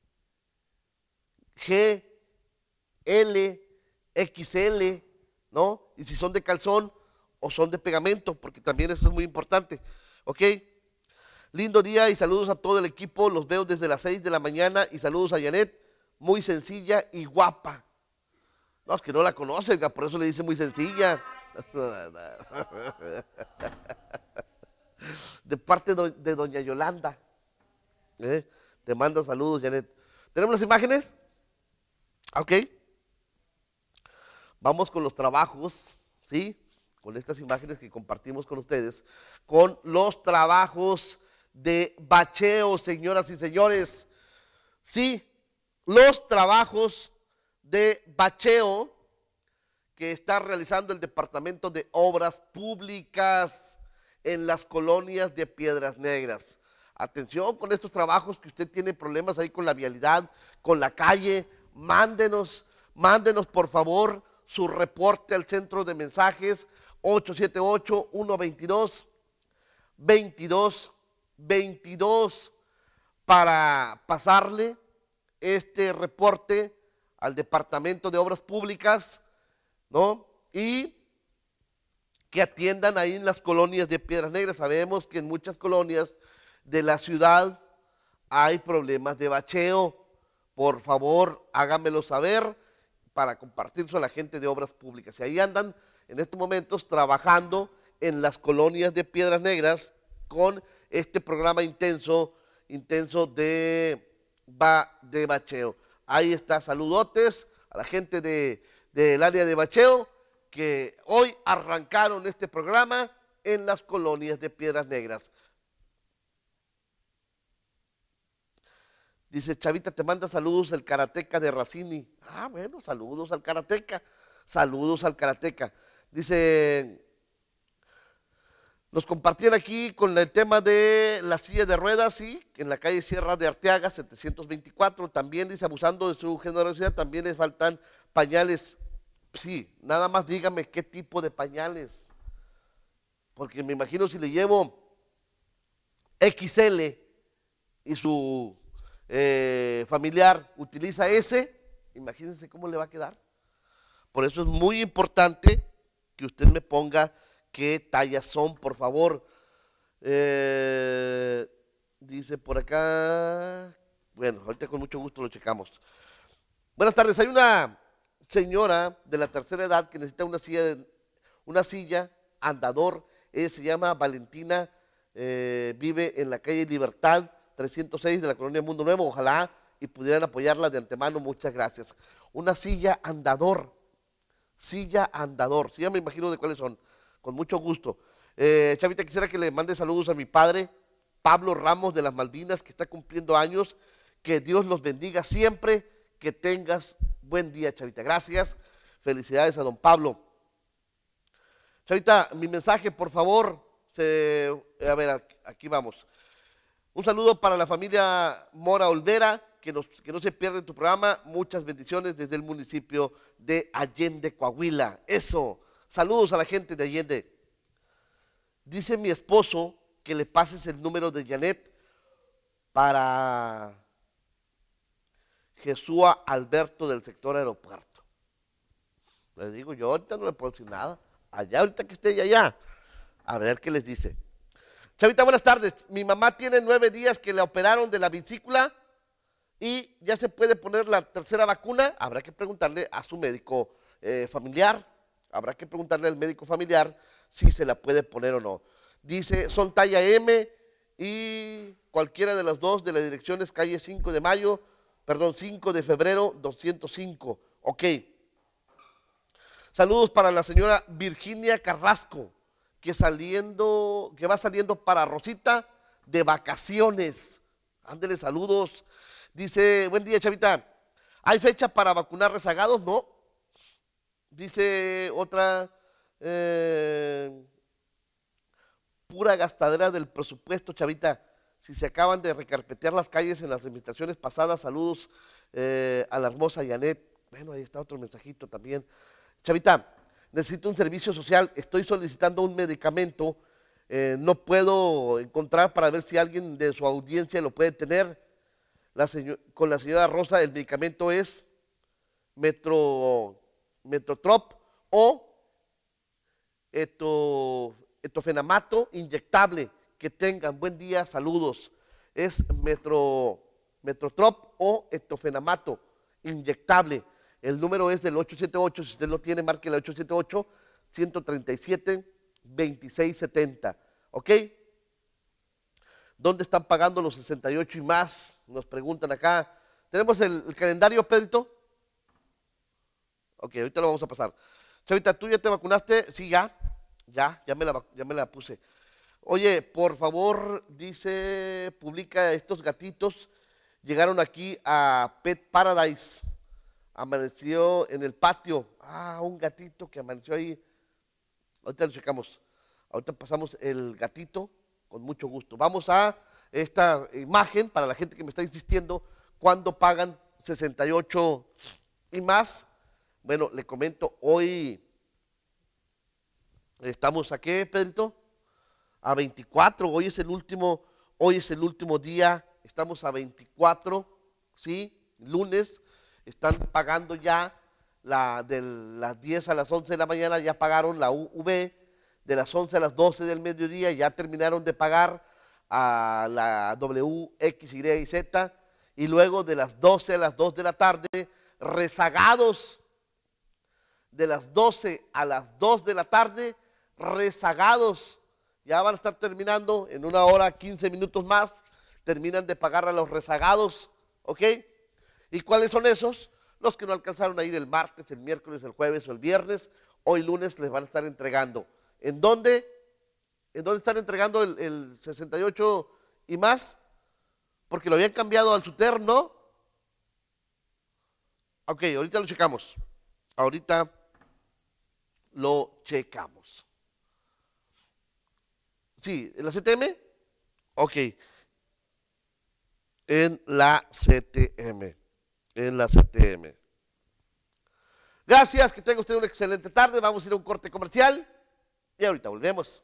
G, L, X L, ¿no? Y si son de calzón o son de pegamento, porque también eso es muy importante, ¿ok? Lindo día y saludos a todo el equipo, los veo desde las seis de la mañana y saludos a Janet, muy sencilla y guapa. No, es que no la conoce, por eso le dice muy sencilla. De parte de doña Yolanda, ¿eh? Te manda saludos, Janet. ¿Tenemos las imágenes? Ok. Vamos con los trabajos, ¿sí? Con estas imágenes que compartimos con ustedes, con los trabajos de bacheo, señoras y señores. Sí, los trabajos de bacheo que está realizando el Departamento de Obras Públicas en las colonias de Piedras Negras. Atención con estos trabajos, que usted tiene problemas ahí con la vialidad, con la calle, mándenos, mándenos por favor su reporte al centro de mensajes ocho siete ocho, uno dos dos, veintidós veintidós para pasarle este reporte al Departamento de Obras Públicas, ¿no? Y que atiendan ahí en las colonias de Piedras Negras. Sabemos que en muchas colonias de la ciudad hay problemas de bacheo. Por favor, háganmelo saber para compartirlo a la gente de Obras Públicas. Y ahí andan en estos momentos trabajando en las colonias de Piedras Negras con este programa intenso, intenso de, ba, de bacheo. Ahí está, saludotes a la gente de, del área de bacheo que hoy arrancaron este programa en las colonias de Piedras Negras. Dice Chavita, te manda saludos el karateca de Racini. Ah, bueno, saludos al karateca, saludos al karateca. Dice, nos compartían aquí con el tema de la silla de ruedas, sí, en la calle Sierra de Arteaga, setecientos veinticuatro. También dice, abusando de su generosidad, también les faltan pañales. Sí, nada más dígame qué tipo de pañales. Porque me imagino si le llevo X L y su eh, familiar utiliza ese, imagínense cómo le va a quedar. Por eso es muy importante que usted me ponga qué tallas son, por favor. Eh, dice por acá, bueno, ahorita con mucho gusto lo checamos. Buenas tardes, hay una señora de la tercera edad que necesita una silla, de, una silla andador. Ella se llama Valentina, eh, vive en la calle Libertad trescientos seis de la colonia Mundo Nuevo. Ojalá y pudieran apoyarla de antemano, muchas gracias. Una silla andador, silla andador, sí, ya me imagino de cuáles son, con mucho gusto. Eh, Chavita, quisiera que le mande saludos a mi padre, Pablo Ramos de las Malvinas, que está cumpliendo años. Que Dios los bendiga siempre, que tengas buen día, Chavita. Gracias, felicidades a don Pablo. Chavita, mi mensaje, por favor, se, a ver, aquí vamos. Un saludo para la familia Mora Olvera, que, nos, que no se pierde tu programa. Muchas bendiciones desde el municipio de Allende, Coahuila. Eso, saludos a la gente de Allende. Dice mi esposo que le pases el número de Janet para Jesúa Alberto del sector aeropuerto. Les digo, yo ahorita no le puedo decir nada. Allá, ahorita que esté allá, a ver qué les dice. Chavita, buenas tardes. Mi mamá tiene nueve días que le operaron de la vesícula y ya se puede poner la tercera vacuna. Habrá que preguntarle a su médico eh, familiar. Habrá que preguntarle al médico familiar si se la puede poner o no. Dice, son talla M y cualquiera de las dos de la dirección es calle cinco de mayo, perdón, cinco de febrero, doscientos cinco. Ok. Saludos para la señora Virginia Carrasco, que saliendo, que va saliendo para Rosita de vacaciones. Ándele, saludos. Dice, buen día, Chavita. ¿Hay fecha para vacunar rezagados? No. Dice otra, eh, pura gastadera del presupuesto, Chavita. Si se acaban de recarpetear las calles en las administraciones pasadas, saludos eh, a la hermosa Janet. Bueno, ahí está otro mensajito también. Chavita, necesito un servicio social, estoy solicitando un medicamento, eh, no puedo encontrar para ver si alguien de su audiencia lo puede tener. La con la señora Rosa, el medicamento es Metro, Metrotrop o eto, etofenamato inyectable. Que tengan buen día, saludos. Es Metro, Metrotrop o etofenamato inyectable. El número es del ocho siete ocho, si usted lo tiene, marque el ocho siete ocho, uno tres siete, dos seis siete cero, ¿ok? ¿Dónde están pagando los sesenta y ocho y más? Nos preguntan acá. ¿Tenemos el, el calendario, Pedrito? Ok, ahorita lo vamos a pasar. Chavita, ¿tú ya te vacunaste? Sí, ya, ya, ya me la, ya me la puse. Oye, por favor, dice, publica estos gatitos, llegaron aquí a Pet Paradise. Amaneció en el patio. Ah, un gatito que amaneció ahí. Ahorita lo checamos. Ahorita pasamos el gatito con mucho gusto. Vamos a esta imagen para la gente que me está insistiendo. ¿Cuándo pagan sesenta y ocho y más? Bueno, le comento, hoy estamos a ¿qué, Pedrito? A veinticuatro. Hoy es el último, hoy es el último día. Estamos a veinticuatro, ¿sí? Lunes. Están pagando ya la, de las diez a las once de la mañana, ya pagaron la U V, de las once a las doce del mediodía ya terminaron de pagar a la W, X, Y y Z, y luego de las doce a las dos de la tarde, rezagados, de las doce a las dos de la tarde, rezagados, ya van a estar terminando en una hora, quince minutos más, terminan de pagar a los rezagados, ¿ok? ¿Y cuáles son esos? Los que no alcanzaron a ir el martes, el miércoles, el jueves o el viernes. Hoy lunes les van a estar entregando. ¿En dónde? ¿En dónde están entregando el, el sesenta y ocho y más? Porque lo habían cambiado al SUTER, ¿no? Ok, ahorita lo checamos. Ahorita lo checamos. Sí, ¿en la C T M? Ok. En la C T M. En la C T M. Gracias, que tenga usted una excelente tarde. Vamos a ir a un corte comercial y ahorita volvemos.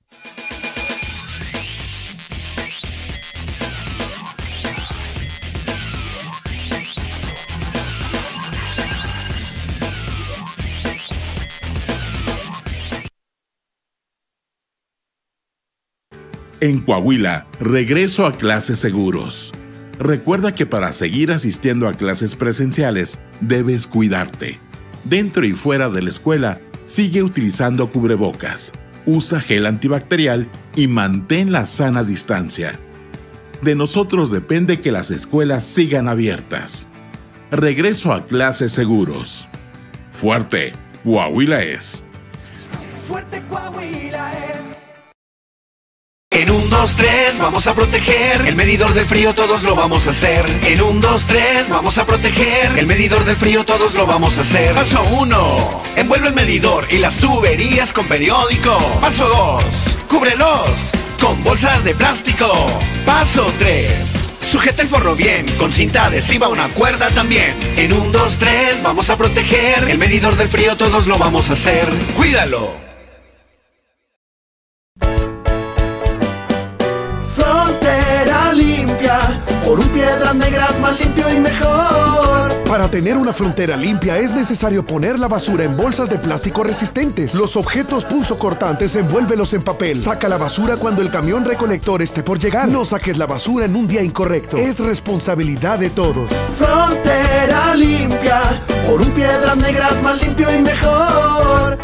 En Coahuila, regreso a clases seguros. Recuerda que para seguir asistiendo a clases presenciales, debes cuidarte. Dentro y fuera de la escuela, sigue utilizando cubrebocas, usa gel antibacterial y mantén la sana distancia. De nosotros depende que las escuelas sigan abiertas. Regreso a clases seguros. Fuerte, Coahuila es. Fuerte Coahuila es. En un, dos, tres, vamos a proteger el medidor del frío, todos lo vamos a hacer. En un, dos, tres, vamos a proteger el medidor del frío, todos lo vamos a hacer. Paso uno, envuelve el medidor y las tuberías con periódico. Paso dos, cúbrelos con bolsas de plástico. Paso tres, Sujeta el forro bien, con cinta adhesiva, una cuerda también. En un, dos, tres, vamos a proteger. El medidor del frío todos lo vamos a hacer. ¡Cuídalo! Frontera limpia, por un Piedras Negras más limpio y mejor. Para tener una frontera limpia es necesario poner la basura en bolsas de plástico resistentes. Los objetos punzocortantes envuélvelos en papel. Saca la basura cuando el camión recolector esté por llegar. No saques la basura en un día incorrecto. Es responsabilidad de todos. Frontera limpia, por un Piedras Negras más limpio y mejor.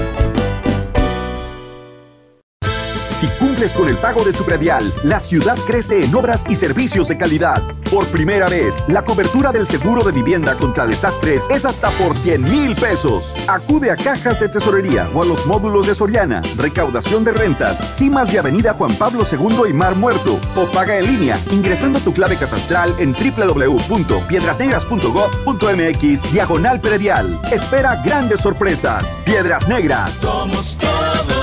Si cumples con el pago de tu predial, la ciudad crece en obras y servicios de calidad. Por primera vez, la cobertura del seguro de vivienda contra desastres es hasta por cien mil pesos. Acude a Cajas de Tesorería o a los módulos de Soriana, recaudación de rentas, cimas de Avenida Juan Pablo segundo y Mar Muerto. O paga en línea, ingresando tu clave catastral en doble u doble u doble u punto piedras negras punto gob punto mx diagonal predial. Espera grandes sorpresas. Piedras Negras. Somos todos.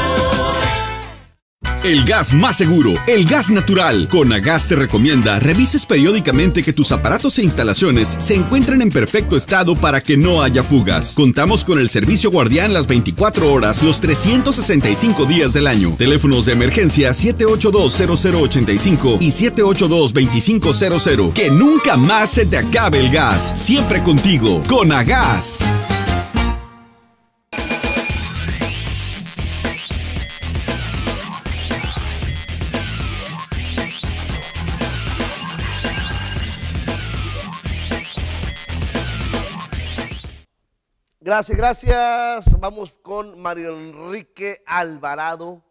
El gas más seguro, el gas natural. Conagas te recomienda revises periódicamente que tus aparatos e instalaciones se encuentren en perfecto estado para que no haya fugas. Contamos con el servicio guardián las veinticuatro horas, los trescientos sesenta y cinco días del año. Teléfonos de emergencia siete ocho dos, cero cero ocho cinco y siete ocho dos, dos cinco cero cero. Que nunca más se te acabe el gas. Siempre contigo, Conagas. Gracias, gracias. Vamos con Mario Enrique Alvarado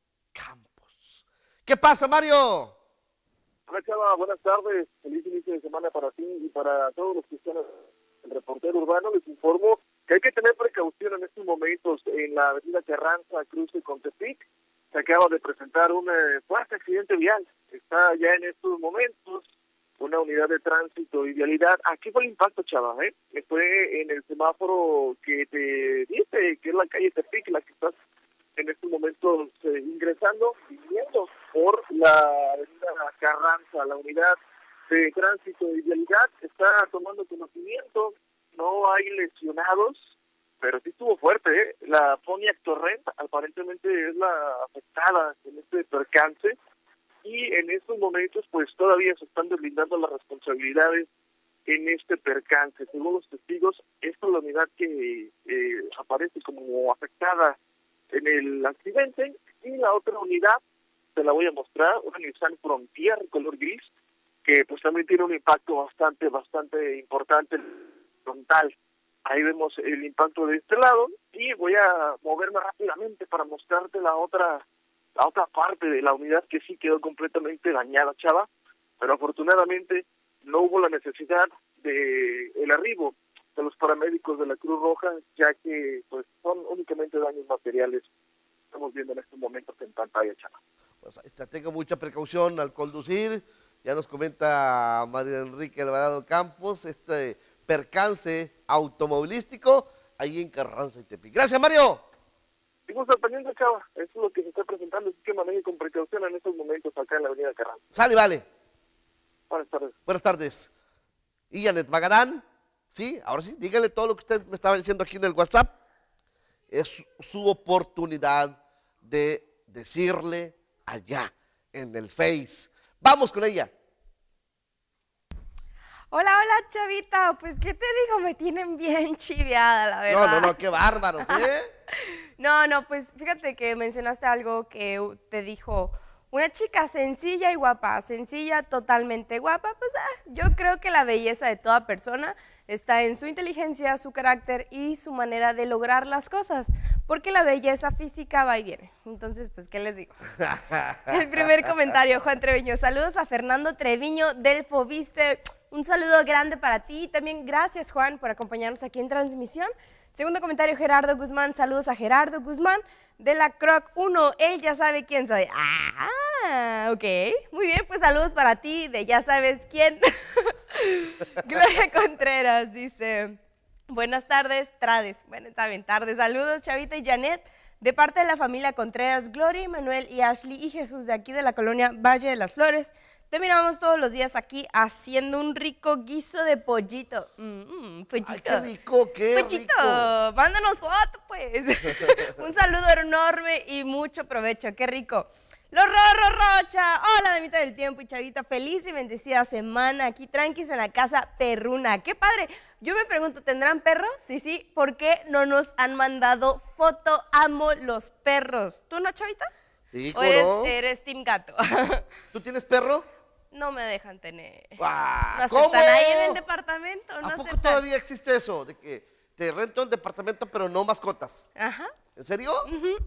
Campos. ¿Qué pasa, Mario? Hola, Chava, buenas tardes. Feliz inicio de semana para ti y para todos los que están en el reportero urbano. Les informo que hay que tener precaución en estos momentos en la avenida Carranza, cruce con Tepic. Se acaba de presentar un eh, fuerte accidente vial. Está ya en estos momentos una unidad de tránsito y vialidad. Aquí fue el impacto, Chava, ¿eh? Fue en el semáforo que te dice que es la calle Tepic, la que estás en estos momentos eh, ingresando, viniendo por la avenida Carranza. La unidad de tránsito y vialidad está tomando conocimiento, no hay lesionados, pero sí estuvo fuerte, ¿eh? La Pontiac Torrent aparentemente es la afectada en este percance. Y en estos momentos, pues todavía se están deslindando las responsabilidades en este percance. Según los testigos, esta es la unidad que eh, aparece como afectada en el accidente. Y la otra unidad, te la voy a mostrar, una Nissan Frontier color gris, que pues también tiene un impacto bastante, bastante importante frontal. Ahí vemos el impacto de este lado. Y voy a moverme rápidamente para mostrarte la otra la otra parte de la unidad que sí quedó completamente dañada, Chava, pero afortunadamente no hubo la necesidad de el arribo de los paramédicos de la Cruz Roja, ya que pues son únicamente daños materiales. Estamos viendo en estos momentos en pantalla, Chava. Pues tenga mucha precaución al conducir. Ya nos comenta Mario Enrique Alvarado Campos, este percance automovilístico ahí en Carranza y Tepic. Gracias, Mario. Sigo sorprendiendo, Chava. Eso es lo que se está presentando. Así que maneje con precaución en estos momentos acá en la avenida Carranza. Sale, vale. Buenas tardes. Buenas tardes. Y Janet Magadán, sí, ahora sí, dígale todo lo que usted me estaba diciendo aquí en el WhatsApp. Es su oportunidad de decirle allá en el Face. Vamos con ella. Hola, hola, Chavita. Pues, ¿qué te digo? Me tienen bien chiviada, la verdad. No, no, no, qué bárbaros, ¿eh? No, no, pues fíjate que mencionaste algo que te dijo una chica sencilla y guapa, sencilla, totalmente guapa. Pues ah, yo creo que la belleza de toda persona está en su inteligencia, su carácter y su manera de lograr las cosas, porque la belleza física va y viene. Entonces, pues, ¿qué les digo? El primer comentario, Juan Treviño. Saludos a Fernando Treviño del Fobiste. Un saludo grande para ti. También gracias, Juan, por acompañarnos aquí en transmisión. Segundo comentario, Gerardo Guzmán. Saludos a Gerardo Guzmán de la Croc uno. Él ya sabe quién soy. Ah, ok. Muy bien, pues saludos para ti de ya sabes quién. Gloria Contreras dice, buenas tardes, trades. Bueno, está bien, tardes. Saludos, Chavita y Janet, de parte de la familia Contreras, Gloria, Manuel y Ashley y Jesús de aquí de la colonia Valle de las Flores. Te miramos todos los días aquí haciendo un rico guiso de pollito. Mm, pollito. Ay, qué rico, qué Pollito, rico. mándanos foto, pues. Un saludo enorme y mucho provecho, qué rico. Los Rorro Rocha, hola de mitad del tiempo y Chavita, feliz y bendecida semana, aquí tranquis en la casa perruna, qué padre. Yo me pregunto, ¿tendrán perros? Sí, sí, ¿por qué no nos han mandado foto? Amo los perros. ¿Tú no, Chavita? Sí, ¿O eres, ¿no? eres team gato? ¿Tú tienes perro? No me dejan tener. Ah, No aceptan ¿cómo? ahí en el departamento, no ¿A poco aceptan. todavía existe eso? De que te rento un departamento pero no mascotas. Ajá. ¿En serio? Ujú.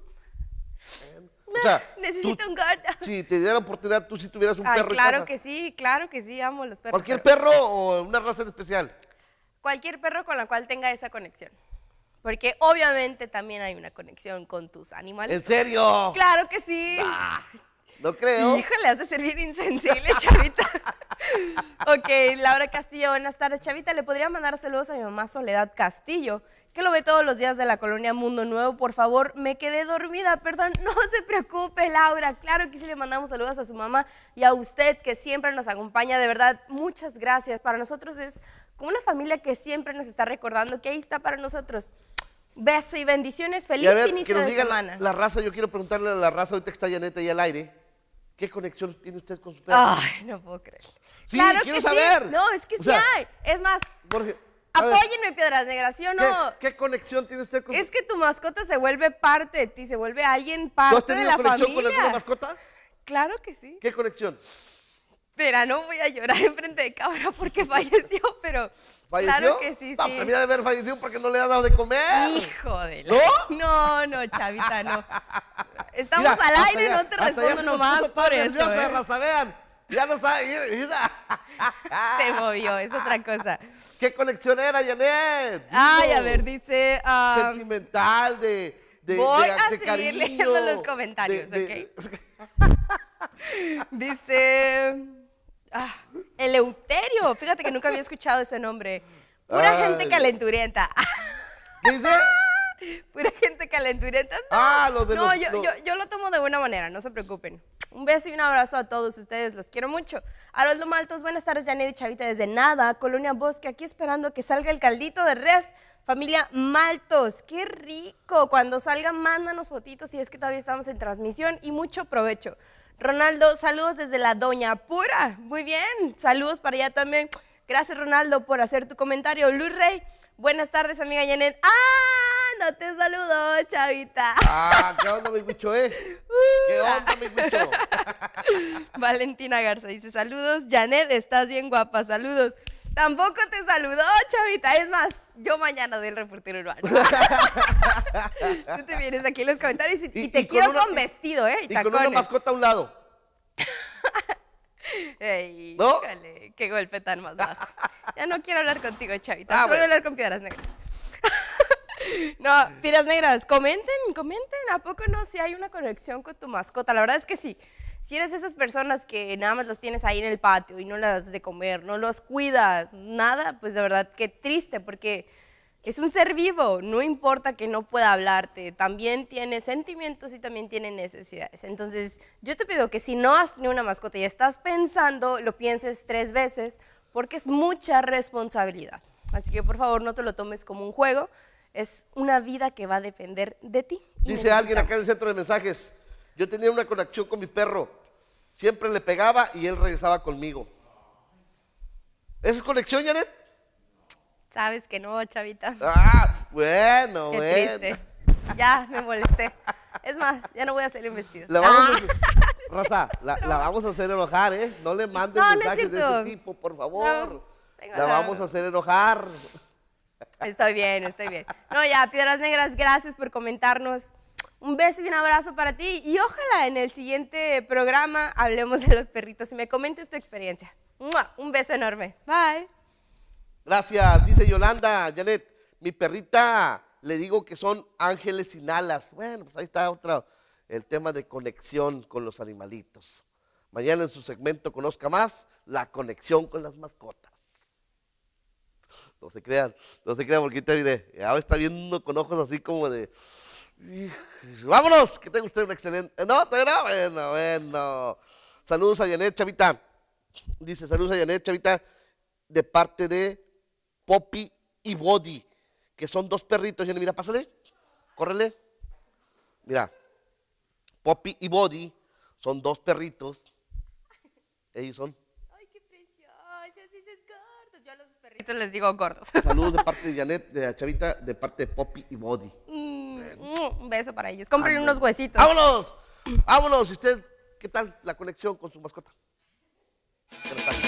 O sea, Necesito tú- un gato. si te diera la oportunidad, tú si tuvieras un Ay, perro en claro casa. que sí, claro que sí, amo los perros. ¿Cualquier pero- perro o una raza en especial? Cualquier perro con la cual tenga esa conexión. Porque obviamente también hay una conexión con tus animales. ¿En serio? Claro que sí. No creo. Híjole, has de ser bien insensible, Chavita. Ok, Laura Castillo, buenas tardes. Chavita, ¿le podría mandar saludos a mi mamá Soledad Castillo, que lo ve todos los días de la colonia Mundo Nuevo? Por favor, me quedé dormida, perdón. No se preocupe, Laura. Claro que sí le mandamos saludos a su mamá y a usted, que siempre nos acompaña. De verdad, muchas gracias. Para nosotros es como una familia que siempre nos está recordando que ahí está para nosotros. Beso y bendiciones. Y Feliz a ver, que inicio nos de diga la, semana. la raza, yo quiero preguntarle a la raza, ahorita que está Janet ahí al aire, ¿qué conexión tiene usted con su perro? Ay, no puedo creer. Sí, Claro quiero que saber. Sí. No, es que O sí sea, hay. Es más, Jorge, a ver, apóyenme, Piedras Negras, ¿sí o no? ¿qué, qué conexión tiene usted con Es que tu mascota se vuelve parte de ti, se vuelve alguien ¿Tú parte has de tenido la conexión familia. con alguna mascota? Claro que sí. ¿Qué conexión? Pero no voy a llorar enfrente de cámara porque falleció, pero ¿Falleció? claro que sí, No, sí. termina de haber fallecido porque no le ha dado de comer. Hijo de la... ¿No? No, no, Chavita, no. Estamos Mira, al hasta aire, ya- no te hasta ya respondo se nos nomás puso por toda eso. nerviosa, ¿eh? raza, vean. Ya no sabe, mira, mira. Se movió, es otra cosa. ¿Qué conexión era, Janet? Ay, Dilo. a ver, dice... ah, Sentimental, de, de, voy de, a de seguir cariño. leyendo los comentarios, de- ¿ok? Dice... ah, Eleuterio, fíjate que nunca había escuchado ese nombre. Pura Ay. gente calenturienta. ¿Qué dice? Pura gente calenturienta. No, Ah, los de no, los- yo, los- yo, yo lo tomo de buena manera, no se preocupen. Un beso y un abrazo a todos ustedes, los quiero mucho. Haroldo Maltos, buenas tardes, Janet y Chavita desde Nada, Colonia Bosque, aquí esperando que salga el caldito de res. Familia Maltos, qué rico. Cuando salga, mándanos fotitos si es que todavía estamos en transmisión y mucho provecho. Ronaldo, saludos desde la Doña Pura. Muy bien, saludos para allá también. Gracias, Ronaldo, por hacer tu comentario. Luis Rey, buenas tardes, amiga Janet. ¡Ah! No te saludó, Chavita. Ah, ¿qué onda, mi bicho, eh? ¿Qué onda, mi bicho? Valentina Garza dice, saludos, Janet, estás bien guapa, saludos. Tampoco te saludó, Chavita. Es más, yo mañana doy el reportero urbano. Tú te vienes aquí en los comentarios y, y te y con quiero una- con vestido, ¿eh? Y, Y con una tacones. mascota a un lado. Ey, ¿No? híjole, qué golpe tan más bajo. Ya no quiero hablar contigo, Chavita. Ah, Solo voy a bueno. hablar con Piedras Negras. No, Piedras Negras, comenten, comenten. ¿A poco no? Si hay una conexión con tu mascota. La verdad es que sí. Si eres de esas personas que nada más los tienes ahí en el patio y no las das de comer, no los cuidas, nada, pues de verdad, qué triste, porque es un ser vivo, no importa que no pueda hablarte, también tiene sentimientos y también tiene necesidades. Entonces, yo te pido que si no has tenido una mascota y estás pensando, lo pienses tres veces, porque es mucha responsabilidad. Así que, por favor, no te lo tomes como un juego, es una vida que va a depender de ti. y Dice alguien necesitamos- acá en el centro de mensajes, yo tenía una conexión con mi perro, siempre le pegaba y él regresaba conmigo. ¿Esa es conexión, Janet? Sabes que no, Chavita. Ah, bueno, Qué bueno. triste. Ya, me molesté. Es más, ya no voy a hacer el vestido. La vamos, a, Raza, la, la vamos a hacer enojar, ¿eh? No le manden No, no es mensajes de cierto. ese tipo, por favor. No, tengo la la- vamos a hacer enojar. Estoy bien, estoy bien. No, ya, Piedras Negras, gracias por comentarnos. Un beso y un abrazo para ti. Y ojalá en el siguiente programa hablemos de los perritos y me comentes tu experiencia. ¡Mua! Un beso enorme. Bye. Gracias, dice Yolanda, Janet, mi perrita, le digo que son ángeles sin alas. Bueno, pues ahí está otra, el tema de conexión con los animalitos. Mañana en su segmento Conozca Más, la conexión con las mascotas. No se crean, no se crean porque ahorita mire, ahora está viendo con ojos así como de... Vámonos, que tenga usted un excelente... No, todavía no, bueno, bueno. Saludos a Janet, Chavita. Dice, saludos a Janet, Chavita, de parte de Poppy y Body, que son dos perritos. Janet, mira, pásale, córrele. Mira, Poppy y Body son dos perritos. Ellos son. Ay, qué preciosos, dices gordos. Yo a los perritos les digo gordos. Saludos de parte de Janet, de la Chavita, de parte de Poppy y Body. Mm, mm, un beso para ellos. Compren Ande. unos huesitos. ¡Vámonos! ¡Vámonos! ¿Y usted qué tal la conexión con su mascota? ¿Qué tal?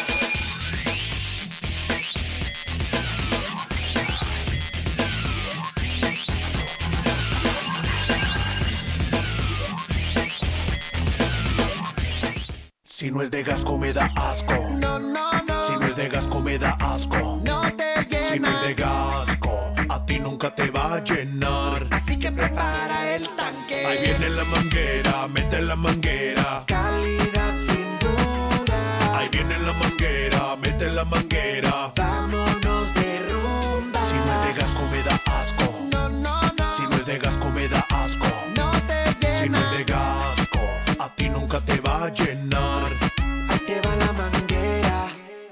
Si no es de Gasco me da asco. No, no, no. Si no es de Gasco me da asco. No te llenas. Si no es de Gasco, a ti nunca te va a llenar. Así que prepara el tanque. Ahí viene la manguera, mete la manguera. Calidad sin duda. Ahí viene la manguera, mete la manguera. Vámonos de rumba. Si no es de Gasco me da asco. No, no, no. Si no es de Gasco me da asco. No te llenas. Si no es de Gasco, a ti nunca te va a llenar. Ahí te va la manguera.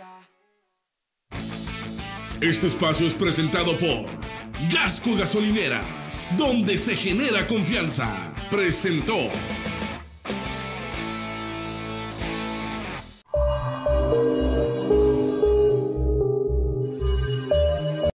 Este espacio es presentado por Gasco Gasolineras, donde se genera confianza. Presentó.